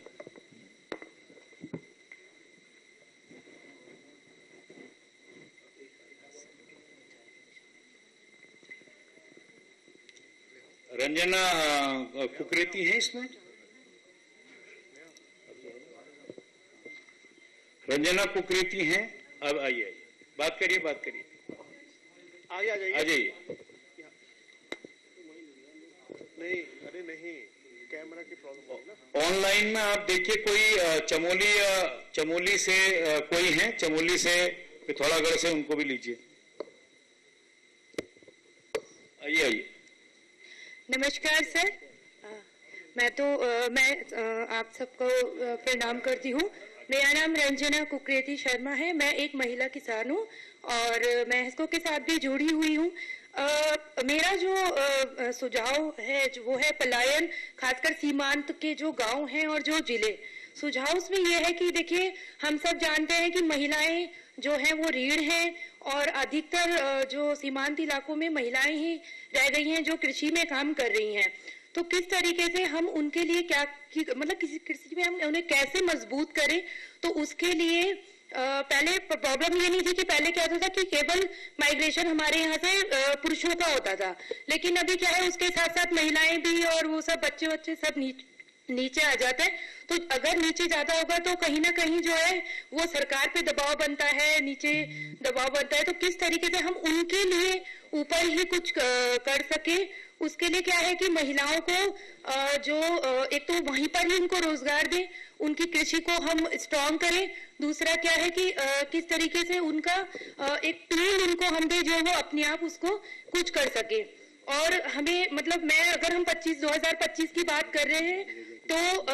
रंजना कुकरेती है इसमें, रंजना कुकरेती हैं। अब आइए, बात करिए, आगे आ जाइए। नहीं, अरे नहीं, कैमरा की प्रॉब्लम है ना। ऑनलाइन में आप देखिए, कोई चमोली से कोई है, चमोली से, पिथौरागढ़ से, उनको भी लीजिए। आइए। नमस्कार सर। मैं आप सबको प्रणाम करती हूँ। मेरा नाम रंजना कुकरेती शर्मा है। मैं एक महिला किसान हूँ और मैं इसको के साथ भी जुड़ी हुई हूँ। मेरा जो सुझाव है वो है पलायन, खासकर सीमांत के जो गांव हैं और जो जिले। सुझाव उसमें यह है कि देखिए, हम सब जानते हैं कि महिलाएं जो हैं वो रीढ़ हैं और अधिकतर जो सीमांत इलाकों में महिलाएं ही रह गई हैं जो कृषि में काम कर रही हैं। तो किस तरीके से हम उनके लिए मतलब किसी कृषि में हम उन्हें कैसे मजबूत करें, तो उसके लिए पहले प्रॉब्लम ये नहीं थी कि पहले क्या होता था कि केवल माइग्रेशन हमारे यहाँ से पुरुषों का होता था, लेकिन अभी क्या है, उसके साथ साथ महिलाएं भी और वो सब बच्चे सब नीचे आ जाते हैं। तो अगर नीचे ज्यादा होगा तो कहीं ना कहीं जो है वो सरकार पे दबाव बनता है, नीचे दबाव बनता है। तो किस तरीके से हम उनके लिए ऊपर ही कुछ कर सके, उसके लिए क्या है कि महिलाओं को जो एक तो वहीं पर ही उनको रोजगार दें, उनकी कृषि को हम स्ट्रॉन्ग करें। दूसरा क्या है कि किस तरीके से उनका एक टूल उनको हम दें जो वो अपने आप उसको कुछ कर सके। और हमें मतलब अगर हम 2025 की बात कर रहे हैं तो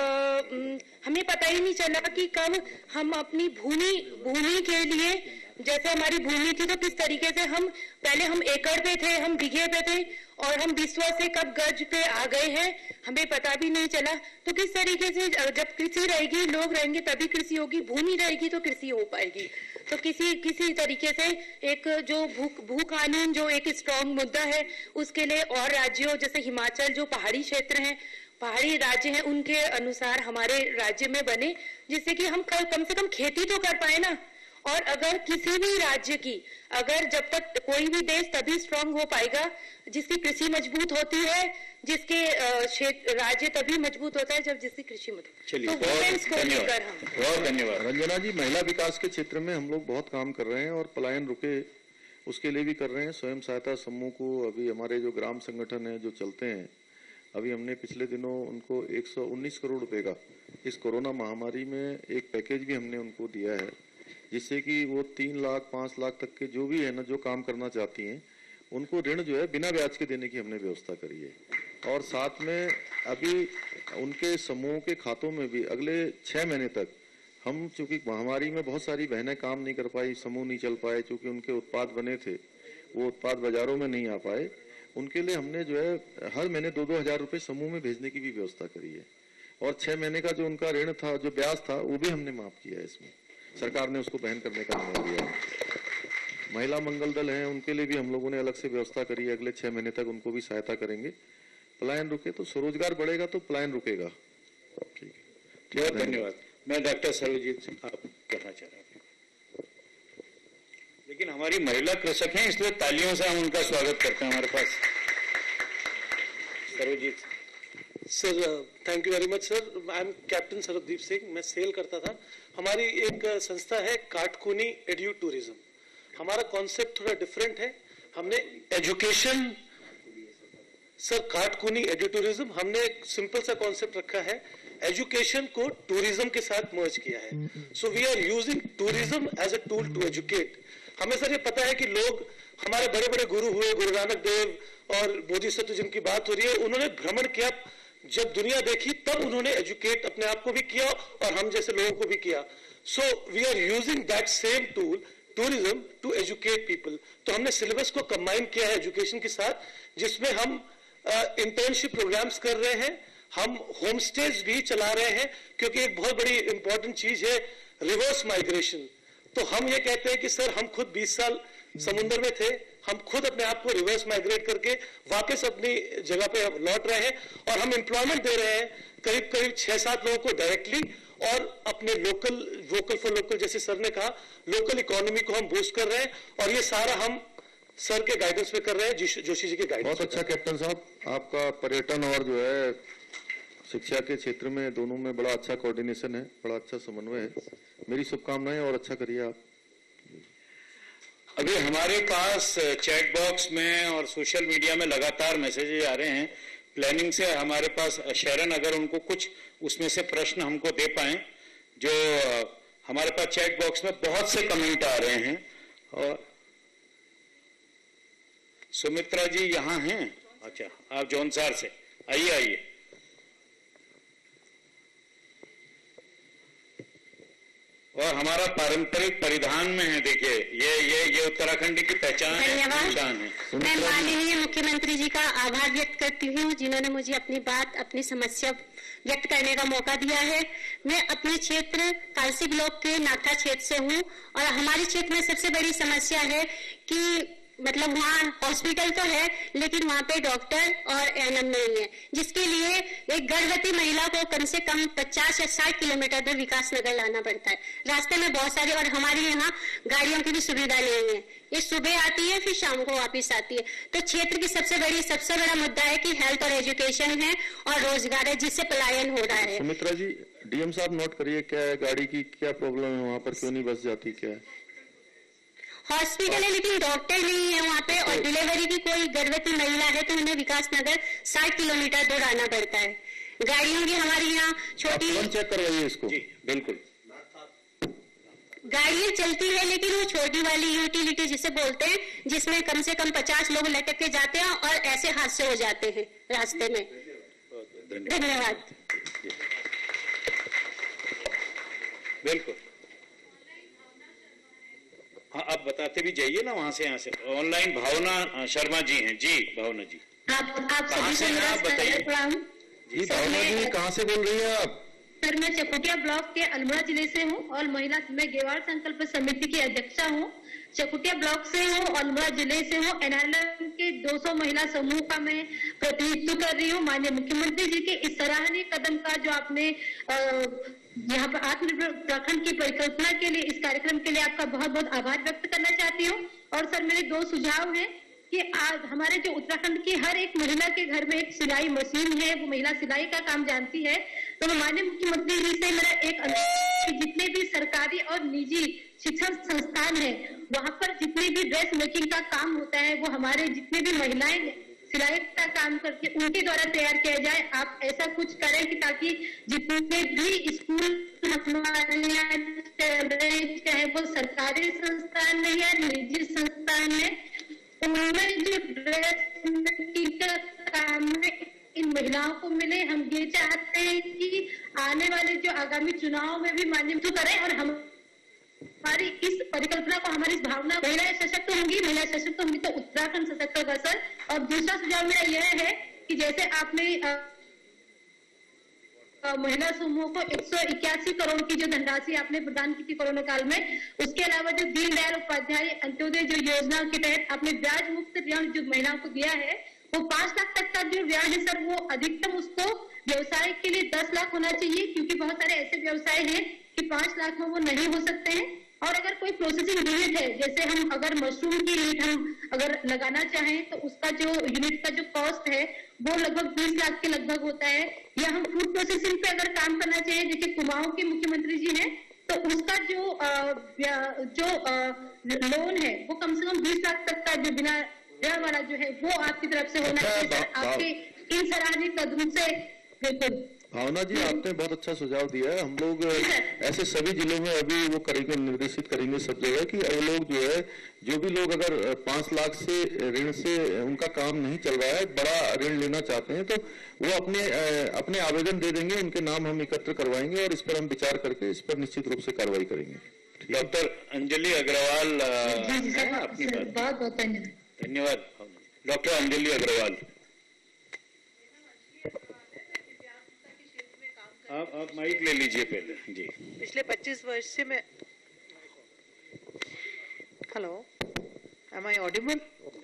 हमें पता ही नहीं चला कि कब हम अपनी भूमि के लिए, जैसे हमारी भूमि थी तो किस तरीके से पहले हम एकड़ पे थे, हम बीघे पे थे, और हम विश्वा से कब गज पे आ गए हैं हमें पता भी नहीं चला। तो किस तरीके से जब कृषि रहेगी, लोग रहेंगे, तभी कृषि होगी, भूमि रहेगी तो कृषि हो पाएगी। तो किसी तरीके से एक जो भू कानून जो एक स्ट्रॉन्ग मुद्दा है, उसके लिए और राज्यों जैसे हिमाचल जो पहाड़ी क्षेत्र हैं, पहाड़ी राज्य हैं, उनके अनुसार हमारे राज्य में बने, जिससे कि हम कम से कम खेती तो कर पाए ना। और अगर किसी भी राज्य की, अगर जब तक कोई भी देश तभी स्ट्रांग हो पाएगा जिसकी कृषि मजबूत होती है, जिसके राज्य तभी मजबूत होता है जब जिसकी कृषि मजबूत। चलिए, बहुत धन्यवाद रंजना जी। महिला विकास के क्षेत्र में हम लोग बहुत काम कर रहे हैं और पलायन रुके उसके लिए भी कर रहे हैं। स्वयं सहायता समूह को अभी हमारे जो ग्राम संगठन है जो चलते हैं, अभी हमने पिछले दिनों उनको 119 करोड़ रुपए का इस कोरोना महामारी में एक पैकेज भी हमने उनको दिया है, जिससे कि वो 3 लाख 5 लाख तक के जो भी है ना, जो काम करना चाहती हैं, उनको ऋण जो है बिना ब्याज के देने की हमने व्यवस्था करी है। और साथ में अभी उनके समूह के खातों में भी अगले 6 महीने तक हम, चूंकि महामारी में बहुत सारी बहनें काम नहीं कर पाई, समूह नहीं चल पाए, चूंकि उनके उत्पाद बने थे, वो उत्पाद बाजारों में नहीं आ पाए, उनके लिए हमने जो है हर महीने 2-2 हजार रुपए समूह में भेजने की भी व्यवस्था करी है। और 6 महीने का जो उनका ऋण था, जो ब्याज था, वो भी हमने माफ किया है। इसमें सरकार ने उसको बहन करने का निर्णय लिया है। महिला मंगल दल है, उनके लिए भी हम लोगों ने अलग से व्यवस्था करी है, अगले 6 महीने तक उनको भी सहायता करेंगे। पलायन रुके तो स्वरोजगार बढ़ेगा, तो पलायन रुकेगा। ठीक है, बहुत धन्यवाद। मैं डॉक्टर सर्वजीत सिंह आप कहना चाह रहा हूँ, लेकिन हमारी महिला कृषक हैं, इसलिए तालियों से हम उनका स्वागत करते हैं हमारे पास। Sarvjeet sir, thank you very much sir. I am captain Sarabdeep Singh, मैं सेल करता था। हमारी एक संस्था है काटकुनी एड्यू टूरिज्म। हमारा कॉन्सेप्ट थोड़ा डिफरेंट है। हमने education, sir Katkuni edu tourism, हमने एक सिंपल सा कॉन्सेप्ट रखा है, एजुकेशन को टूरिज्म के साथ मर्ज किया है। So we are using tourism as a tool to educate. हमें सर ये पता है कि लोग, हमारे बड़े बड़े गुरु हुए, गुरु नानक देव और बोधिसत्व जिनकी बात हो रही है, उन्होंने भ्रमण किया, जब दुनिया देखी तब उन्होंने एजुकेट अपने आप को भी किया और हम जैसे लोगों को भी किया। So we are using that same tool, tourism, to educate people. तो हमने सिलेबस को कंबाइन किया है एजुकेशन के साथ, जिसमें हम इंटर्नशिप प्रोग्राम्स कर रहे हैं, हम होम स्टेज भी चला रहे हैं, क्योंकि एक बहुत बड़ी इंपॉर्टेंट चीज है रिवर्स माइग्रेशन। तो हम ये कहते हैं कि सर हम खुद 20 साल समुद्र में थे, हम खुद अपने आप को रिवर्स माइग्रेट करके वापस अपनी जगह पे लौट रहे हैं और हम एम्प्लॉयमेंट दे रहे हैं करीब करीब 6-7 लोगों को डायरेक्टली, और अपने लोकल वोकल फॉर लोकल जैसे सर ने कहा लोकल इकोनॉमी को हम बूस्ट कर रहे हैं, और ये सारा हम सर के गाइडेंस में कर रहे हैं, जोशी जी के गाइडेंस। बहुत अच्छा कैप्टन साहब, आपका पर्यटन और जो है शिक्षा के क्षेत्र में दोनों में बड़ा अच्छा कोऑर्डिनेशन है, बड़ा अच्छा समन्वय है। मेरी शुभकामनाएं और अच्छा करिए आप। अभी हमारे पास चैट बॉक्स में और सोशल मीडिया में लगातार मैसेजेस आ रहे हैं। प्लानिंग से हमारे पास शरण अगर उनको कुछ उसमें से प्रश्न हमको दे पाए, जो हमारे पास चैट बॉक्स में बहुत से कमेंट आ रहे हैं। और सुमित्रा जी यहाँ हैं? अच्छा, आप जौनसार से, आइए आइए। और हमारा पारंपरिक परिधान में है, देखिए ये उत्तराखंड की पहचान है। मैं माननीय मुख्यमंत्री जी का आभार व्यक्त करती हूँ जिन्होंने मुझे अपनी बात, अपनी समस्या व्यक्त करने का मौका दिया है। मैं अपने क्षेत्र कालसी ब्लॉक के नाथा क्षेत्र से हूँ और हमारे क्षेत्र में सबसे बड़ी समस्या है कि मतलब वहाँ हॉस्पिटल तो है लेकिन वहाँ पे डॉक्टर और एएनएम नहीं है, जिसके लिए एक गर्भवती महिला को कम से कम 50 या 60 किलोमीटर दूर विकास नगर लाना पड़ता है। रास्ते में बहुत सारे, और हमारे यहाँ गाड़ियों की भी सुविधा नहीं है, ये सुबह आती है फिर शाम को वापिस आती है। तो क्षेत्र की सबसे बड़ा मुद्दा है कि हेल्थ और एजुकेशन है और रोजगार है, जिससे पलायन हो रहा है। सुमित्रा जी, डीएम साहब नोट करिए, क्या है गाड़ी की क्या प्रॉब्लम है वहाँ पर, क्यों नहीं बस जाती, क्या है? हॉस्पिटल है लेकिन डॉक्टर नहीं है वहाँ पे, और डिलीवरी की कोई गर्भवती महिला है तो उन्हें विकास नगर 60 किलोमीटर दूर आना पड़ता है। गाड़ियों की हमारे यहाँ छोटी चेक करवाइए इसको। जी बिल्कुल, गाड़ियाँ चलती है लेकिन वो छोटी वाली यूटिलिटी जिसे बोलते हैं, जिसमें कम से कम 50 लोग लटक के जाते हैं और ऐसे हादसे हो जाते हैं रास्ते में। धन्यवाद। बिल्कुल, हाँ आप बताते भी जाइए ना वहाँ से, यहाँ से ऑनलाइन भावना शर्मा जी हैं। जी भावना जी, आप सभी से मेरा बताइए। जी भावना जी, कहाँ से बोल रही हैं आप? सर मैं चकुटिया ब्लॉक के अल्मोड़ा जिले से हूँ और मैं गेवाड़ संकल्प समिति की अध्यक्षा हूँ। चकुटिया ब्लॉक से हूँ, अल्मोड़ा जिले से हूँ। एनआरएलएम के 200 महिला समूह का मैं प्रतिनिधित्व कर रही हूँ। माननीय मुख्यमंत्री जी के इस सराहनीय कदम का जो आपने यहाँ पर आत्मनिर्भर उत्तराखंड की परिकल्पना के लिए, इस कार्यक्रम के लिए आपका बहुत बहुत आभार व्यक्त करना चाहती हूँ। और सर मेरे 2 सुझाव हैं कि आज हमारे जो उत्तराखंड की हर एक महिला के घर में एक सिलाई मशीन है, वो महिला सिलाई का काम जानती है। तो मैं माननीय मुख्यमंत्री जी से मेरा एक अनुरोध कि जितने भी सरकारी और निजी शिक्षण संस्थान है वहाँ पर जितने भी ड्रेस मेकिंग का काम होता है वो हमारे जितने भी महिलाएं सिलाई का काम करके उनके द्वारा तैयार किया जाए। आप ऐसा कुछ करें कि ताकि जितने भी स्कूल हमारे यहाँ चल रहे, चाहे वो सरकारी संस्थान है या निजी संस्थान है, उनमें जो ड्रेस मेकिंग का काम है इन महिलाओं को मिले। हम ये चाहते हैं कि आने वाले जो आगामी चुनाव में भी मान्यता करें और हमारी इस परिकल्पना को, हमारी इस भावना, महिलाएं सशक्त होंगी, महिलाएं सशक्त होंगी तो उत्तराखंड सशक्त होगा सर। और दूसरा सुझाव मेरा यह है कि जैसे आपने महिला समूह को 181 करोड़ की जो धनराशि आपने प्रदान की थी कोरोना काल में, उसके अलावा जो दीनदयाल उपाध्याय अंत्योदय जो योजना के तहत आपने ब्याज मुक्त ऋण जो महिलाओं को दिया है, वो 5 लाख तक का जो ब्याज है सर, वो अधिकतम उसको व्यवसाय के लिए 10 लाख होना चाहिए, क्योंकि बहुत सारे ऐसे व्यवसाय हैं कि 5 लाख में वो नहीं हो सकते हैं। और अगर कोई प्रोसेसिंग यूनिट है, जैसे हम अगर मशरूम की यूनिट हम अगर लगाना चाहें तो उसका जो यूनिट का जो कॉस्ट है वो लगभग 20 लाख के लगभग होता है। या हम फूड प्रोसेसिंग पे अगर काम करना चाहें, जैसे कुमाऊं के मुख्यमंत्री जी हैं, तो उसका जो लोन है वो कम से कम 20 लाख तक का जो बिना ऋण वाला जो है वो आपकी तरफ से होना चाहिए। आपके इन सराहनीय कदम से बिल्कुल। भावना जी, आपने बहुत अच्छा सुझाव दिया है। हम लोग ऐसे सभी जिलों में अभी वो करेंगे, निर्देशित करेंगे सब जगह कि लोग जो है, जो भी लोग अगर 5 लाख से ऋण से उनका काम नहीं चल रहा है, बड़ा ऋण लेना चाहते हैं, तो वो अपने आवेदन दे देंगे, उनके नाम हम एकत्र करवाएंगे और इस पर हम विचार करके इस पर निश्चित रूप से कार्रवाई करेंगे। डॉक्टर अंजलि अग्रवाल, अपनी बात। बहुत बहुत धन्यवाद डॉक्टर अंजलि अग्रवाल। आप माइक ले लीजिए पहले जी। पिछले 25 वर्ष से मैं हेलो, एम आई ऑडिबल?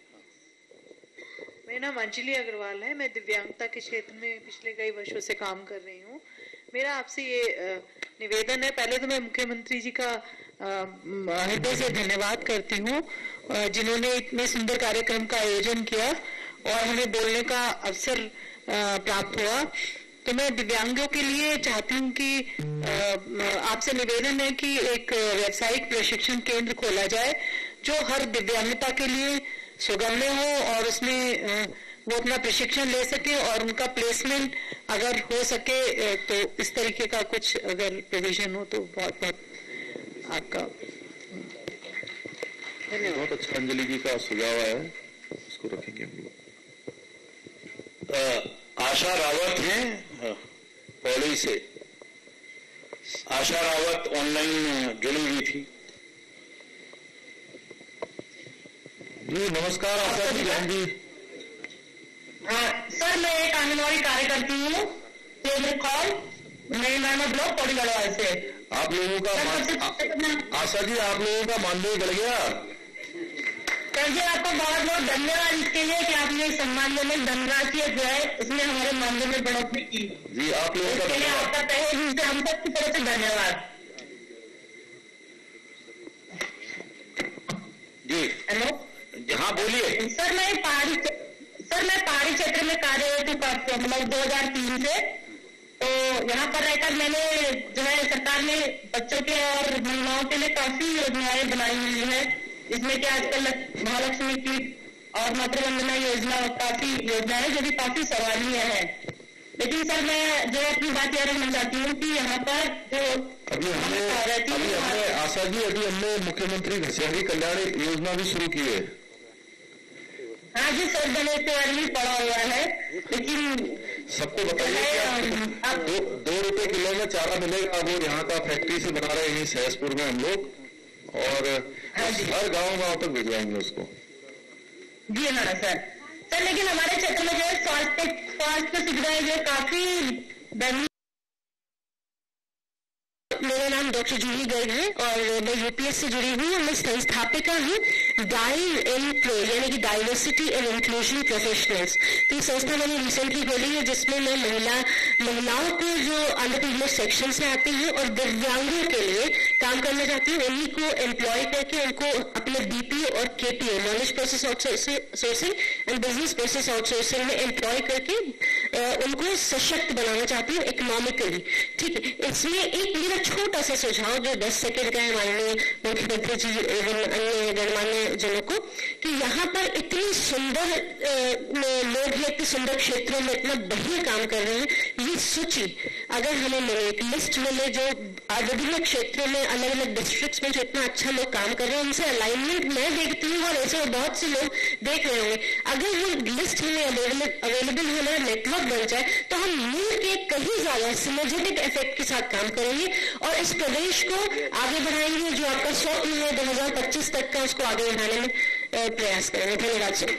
मेरा नाम अंजलि अग्रवाल है। मैं दिव्यांगता के क्षेत्र में पिछले कई वर्षों से काम कर रही हूँ। मेरा आपसे ये निवेदन है, पहले तो मैं मुख्यमंत्री जी का हृदय से धन्यवाद करती हूँ जिन्होंने इतने सुंदर कार्यक्रम का आयोजन किया और हमें बोलने का अवसर प्राप्त हुआ। तो मैं दिव्यांगों के लिए चाहती हूँ कि आपसे निवेदन है कि एक व्यावसायिक प्रशिक्षण केंद्र खोला जाए जो हर दिव्यांगता के लिए सुगम्य हो और उसमें वो अपना प्रशिक्षण ले सके और उनका प्लेसमेंट अगर हो सके तो इस तरीके का कुछ अगर प्रोविजन हो तो बहुत बहुत आपका धन्यवाद। बहुत अच्छा अंजलि जी का सुझाव है, उसको रखेंगे हम लोग। आशा रावत हैं पौड़ी से। आशा रावत ऑनलाइन जुड़ी हुई थी। जी नमस्कार आशा जी। हाँ जी सर, मैं एक आंगनवाड़ी कार्यकर्ती हूँ, मेरी नाम ब्लॉक पौड़ी गढ़वाल से। आप लोगों का आशा जी, आप लोगों का मानदेय बढ़ गया। सर जी, आपको बहुत बहुत धन्यवाद इसके लिए कि आपने सम्मानजनक धनराशि जो है उसमें हमारे मानदेय में बढ़ोतरी की। जी आप लोगों का इसके लिए आपका तहे दिल से हम सब की तरफ से धन्यवाद। जी हेलो, हाँ बोलिए। सर मैं पहाड़ी क्षेत्र में कार्यरत हूँ मतलब 2003 से। तो यहाँ पर रहकर मैंने जो है सरकार ने बच्चों के और महिलाओं के लिए काफी योजनाएं बनाई हुई है, जिसमें कि आजकल महालक्ष्मी की और मातृवंदना योजना काफी योजनाएं जो भी काफी सराहनीय है। लेकिन सर मैं जो अपनी बात यह रखना चाहती हूँ कि यहाँ पर जो अभी हमने आशा जी हमने मुख्यमंत्री घसियारी कल्याण योजना भी शुरू की है। हाँ जी सर, मैंने इस बारे में पढ़ा हुआ है, लेकिन सबको बताइए अब 2 रुपए किलो में चारा मिलेगा। वो यहाँ का फैक्ट्री से बना रहे हैं सहसपुर में हम लोग, और हर गांव तक भिजवाएंगे उसको। जी हाँ सर, लेकिन हमारे क्षेत्र में जो है स्वास्थ्य सुविधाएं जो काफी। मेरा नाम डॉक्टर जूही गर्ग है और मैं यूपीएस से जुड़ी हुई हूँ। मैं संस्थापिका हूँ यानी कि डाइवर्सिटी एंड इंक्लूजन प्रोफेशनल्स। तो ये संस्था मैंने रिसेंटली खोली है जिसमें मैं महिलाओं को जो अंडर प्रिविलेज्ड सेक्शन से आती हैं और दिव्यांगों के लिए काम करना चाहती हूँ, उन्हीं को एम्प्लॉय करके उनको अपने बीपीओ और KPO knowledge process outsourcing and business process outsourcing में एम्प्लॉय करके उनको सशक्त बनाना चाहती हूँ इकोनॉमिकली। ठीक है, इसमें एक मेरा छोटा सा सुझाव जो 10 सेकंड का है माननीय मुख्यमंत्री जी एवं अन्य गणमान्य जनों को, कि यहाँ पर इतनी सुंदर लोग हैं, इतने सुंदर क्षेत्रों में इतना बढ़िया काम कर रहे हैं। ये सूची अगर हमें मिले, एक लिस्ट मिले जो विभिन्न क्षेत्रों में अलग अलग डिस्ट्रिक्ट्स में जो इतना अच्छा लोग काम कर रहे हैं, उनसे अलाइनमेंट मैं देखती हूँ और ऐसे बहुत से लोग देख रहे होंगे। अगर वो लिस्ट हमें अवेलेबल होना नेटवर्क बन जाए तो हम मिल के कहीं ज्यादा सिनर्जेटिक इफेक्ट के साथ काम करेंगे और इस प्रदेश को आगे बढ़ाएंगे। जो आपका स्वप्न है 2025 तक का, उसको आगे बढ़ाने में प्रयास करेंगे। धन्यवाद सर।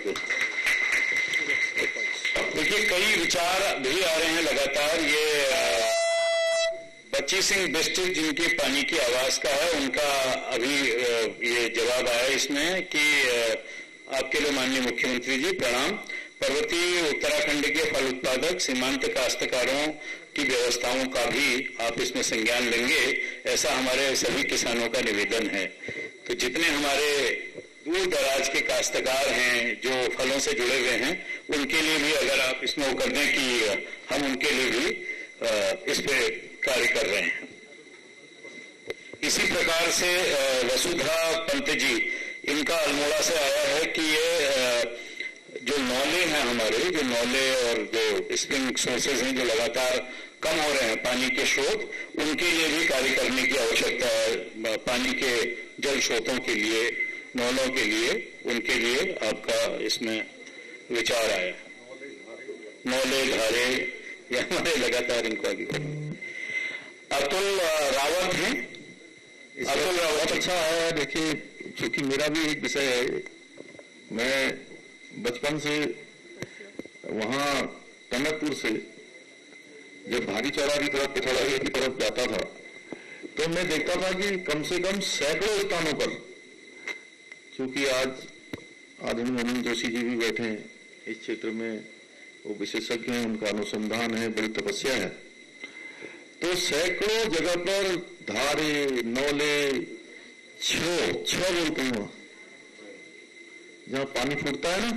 देखिए, कई विचार भी आ रहे हैं लगातार। ये बच्ची सिंह डिस्ट्रिक्ट जिनके पानी की आवाज का है, उनका अभी ये जवाब आया इसमें कि आपके लिए माननीय मुख्यमंत्री जी प्रणाम। पर्वतीय उत्तराखंड के फल उत्पादक सीमांत काश्तकारों की व्यवस्थाओं का भी आप इसमें संज्ञान लेंगे, ऐसा हमारे सभी किसानों का निवेदन है। तो जितने हमारे दूर दराज के काश्तकार हैं जो फलों से जुड़े हुए हैं, उनके लिए भी अगर आप इसमें वो कर दें कि हम उनके लिए भी इस पे कार्य कर रहे हैं। इसी प्रकार से वसुधा पंत जी, इनका अल्मोड़ा से आया है कि ये जो नौले हैं हमारे, जो नौले और जो स्प्रिंग सोर्सेज हैं जो लगातार कम हो रहे हैं पानी के स्रोत, उनके लिए भी कार्य करने की आवश्यकता है। पानी के जल स्रोतों के लिए, नौलों के लिए, उनके लिए आपका इसमें विचार आया। नौले, धारे, ये हमारे लगातार इनको आगे अतुल रावत हैं। अतुल रावत अच्छा है। देखिए, चूंकि मेरा भी एक विषय है, मैं बचपन से वहां टनकपुर से जब भारी चौरा की तरफ, पिथौरागढ़ की तरफ जाता था, तो मैं देखता था कि कम से कम सैकड़ों स्थानों पर क्योंकि आज आदरणीय अनिल जोशी जी भी बैठे हैं इस क्षेत्र में, वो विशेषज्ञ हैं, उनका अनुसंधान है, बड़ी तपस्या है। तो सैकड़ों जगह पर धारे, नौले, छह बोलते हैं, जहां पानी फूटता है ना,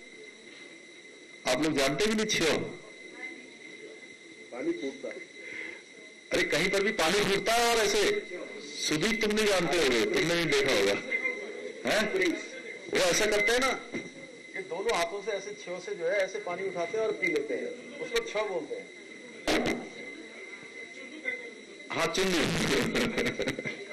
आप लोग जानते भी नहीं छह पानी फूटता है। अरे कहीं पर भी पानी फूटता है और ऐसे सुदीप तुम नहीं जानते होगे, तुमने नहीं देखा होगा, हैं? वो ऐसा करते हैं ना, ये दोनों हाथों से ऐसे छह से जो है ऐसे पानी उठाते हैं और पी लेते हैं, उसको छह बोलते हैं। हाँ, चुन्नी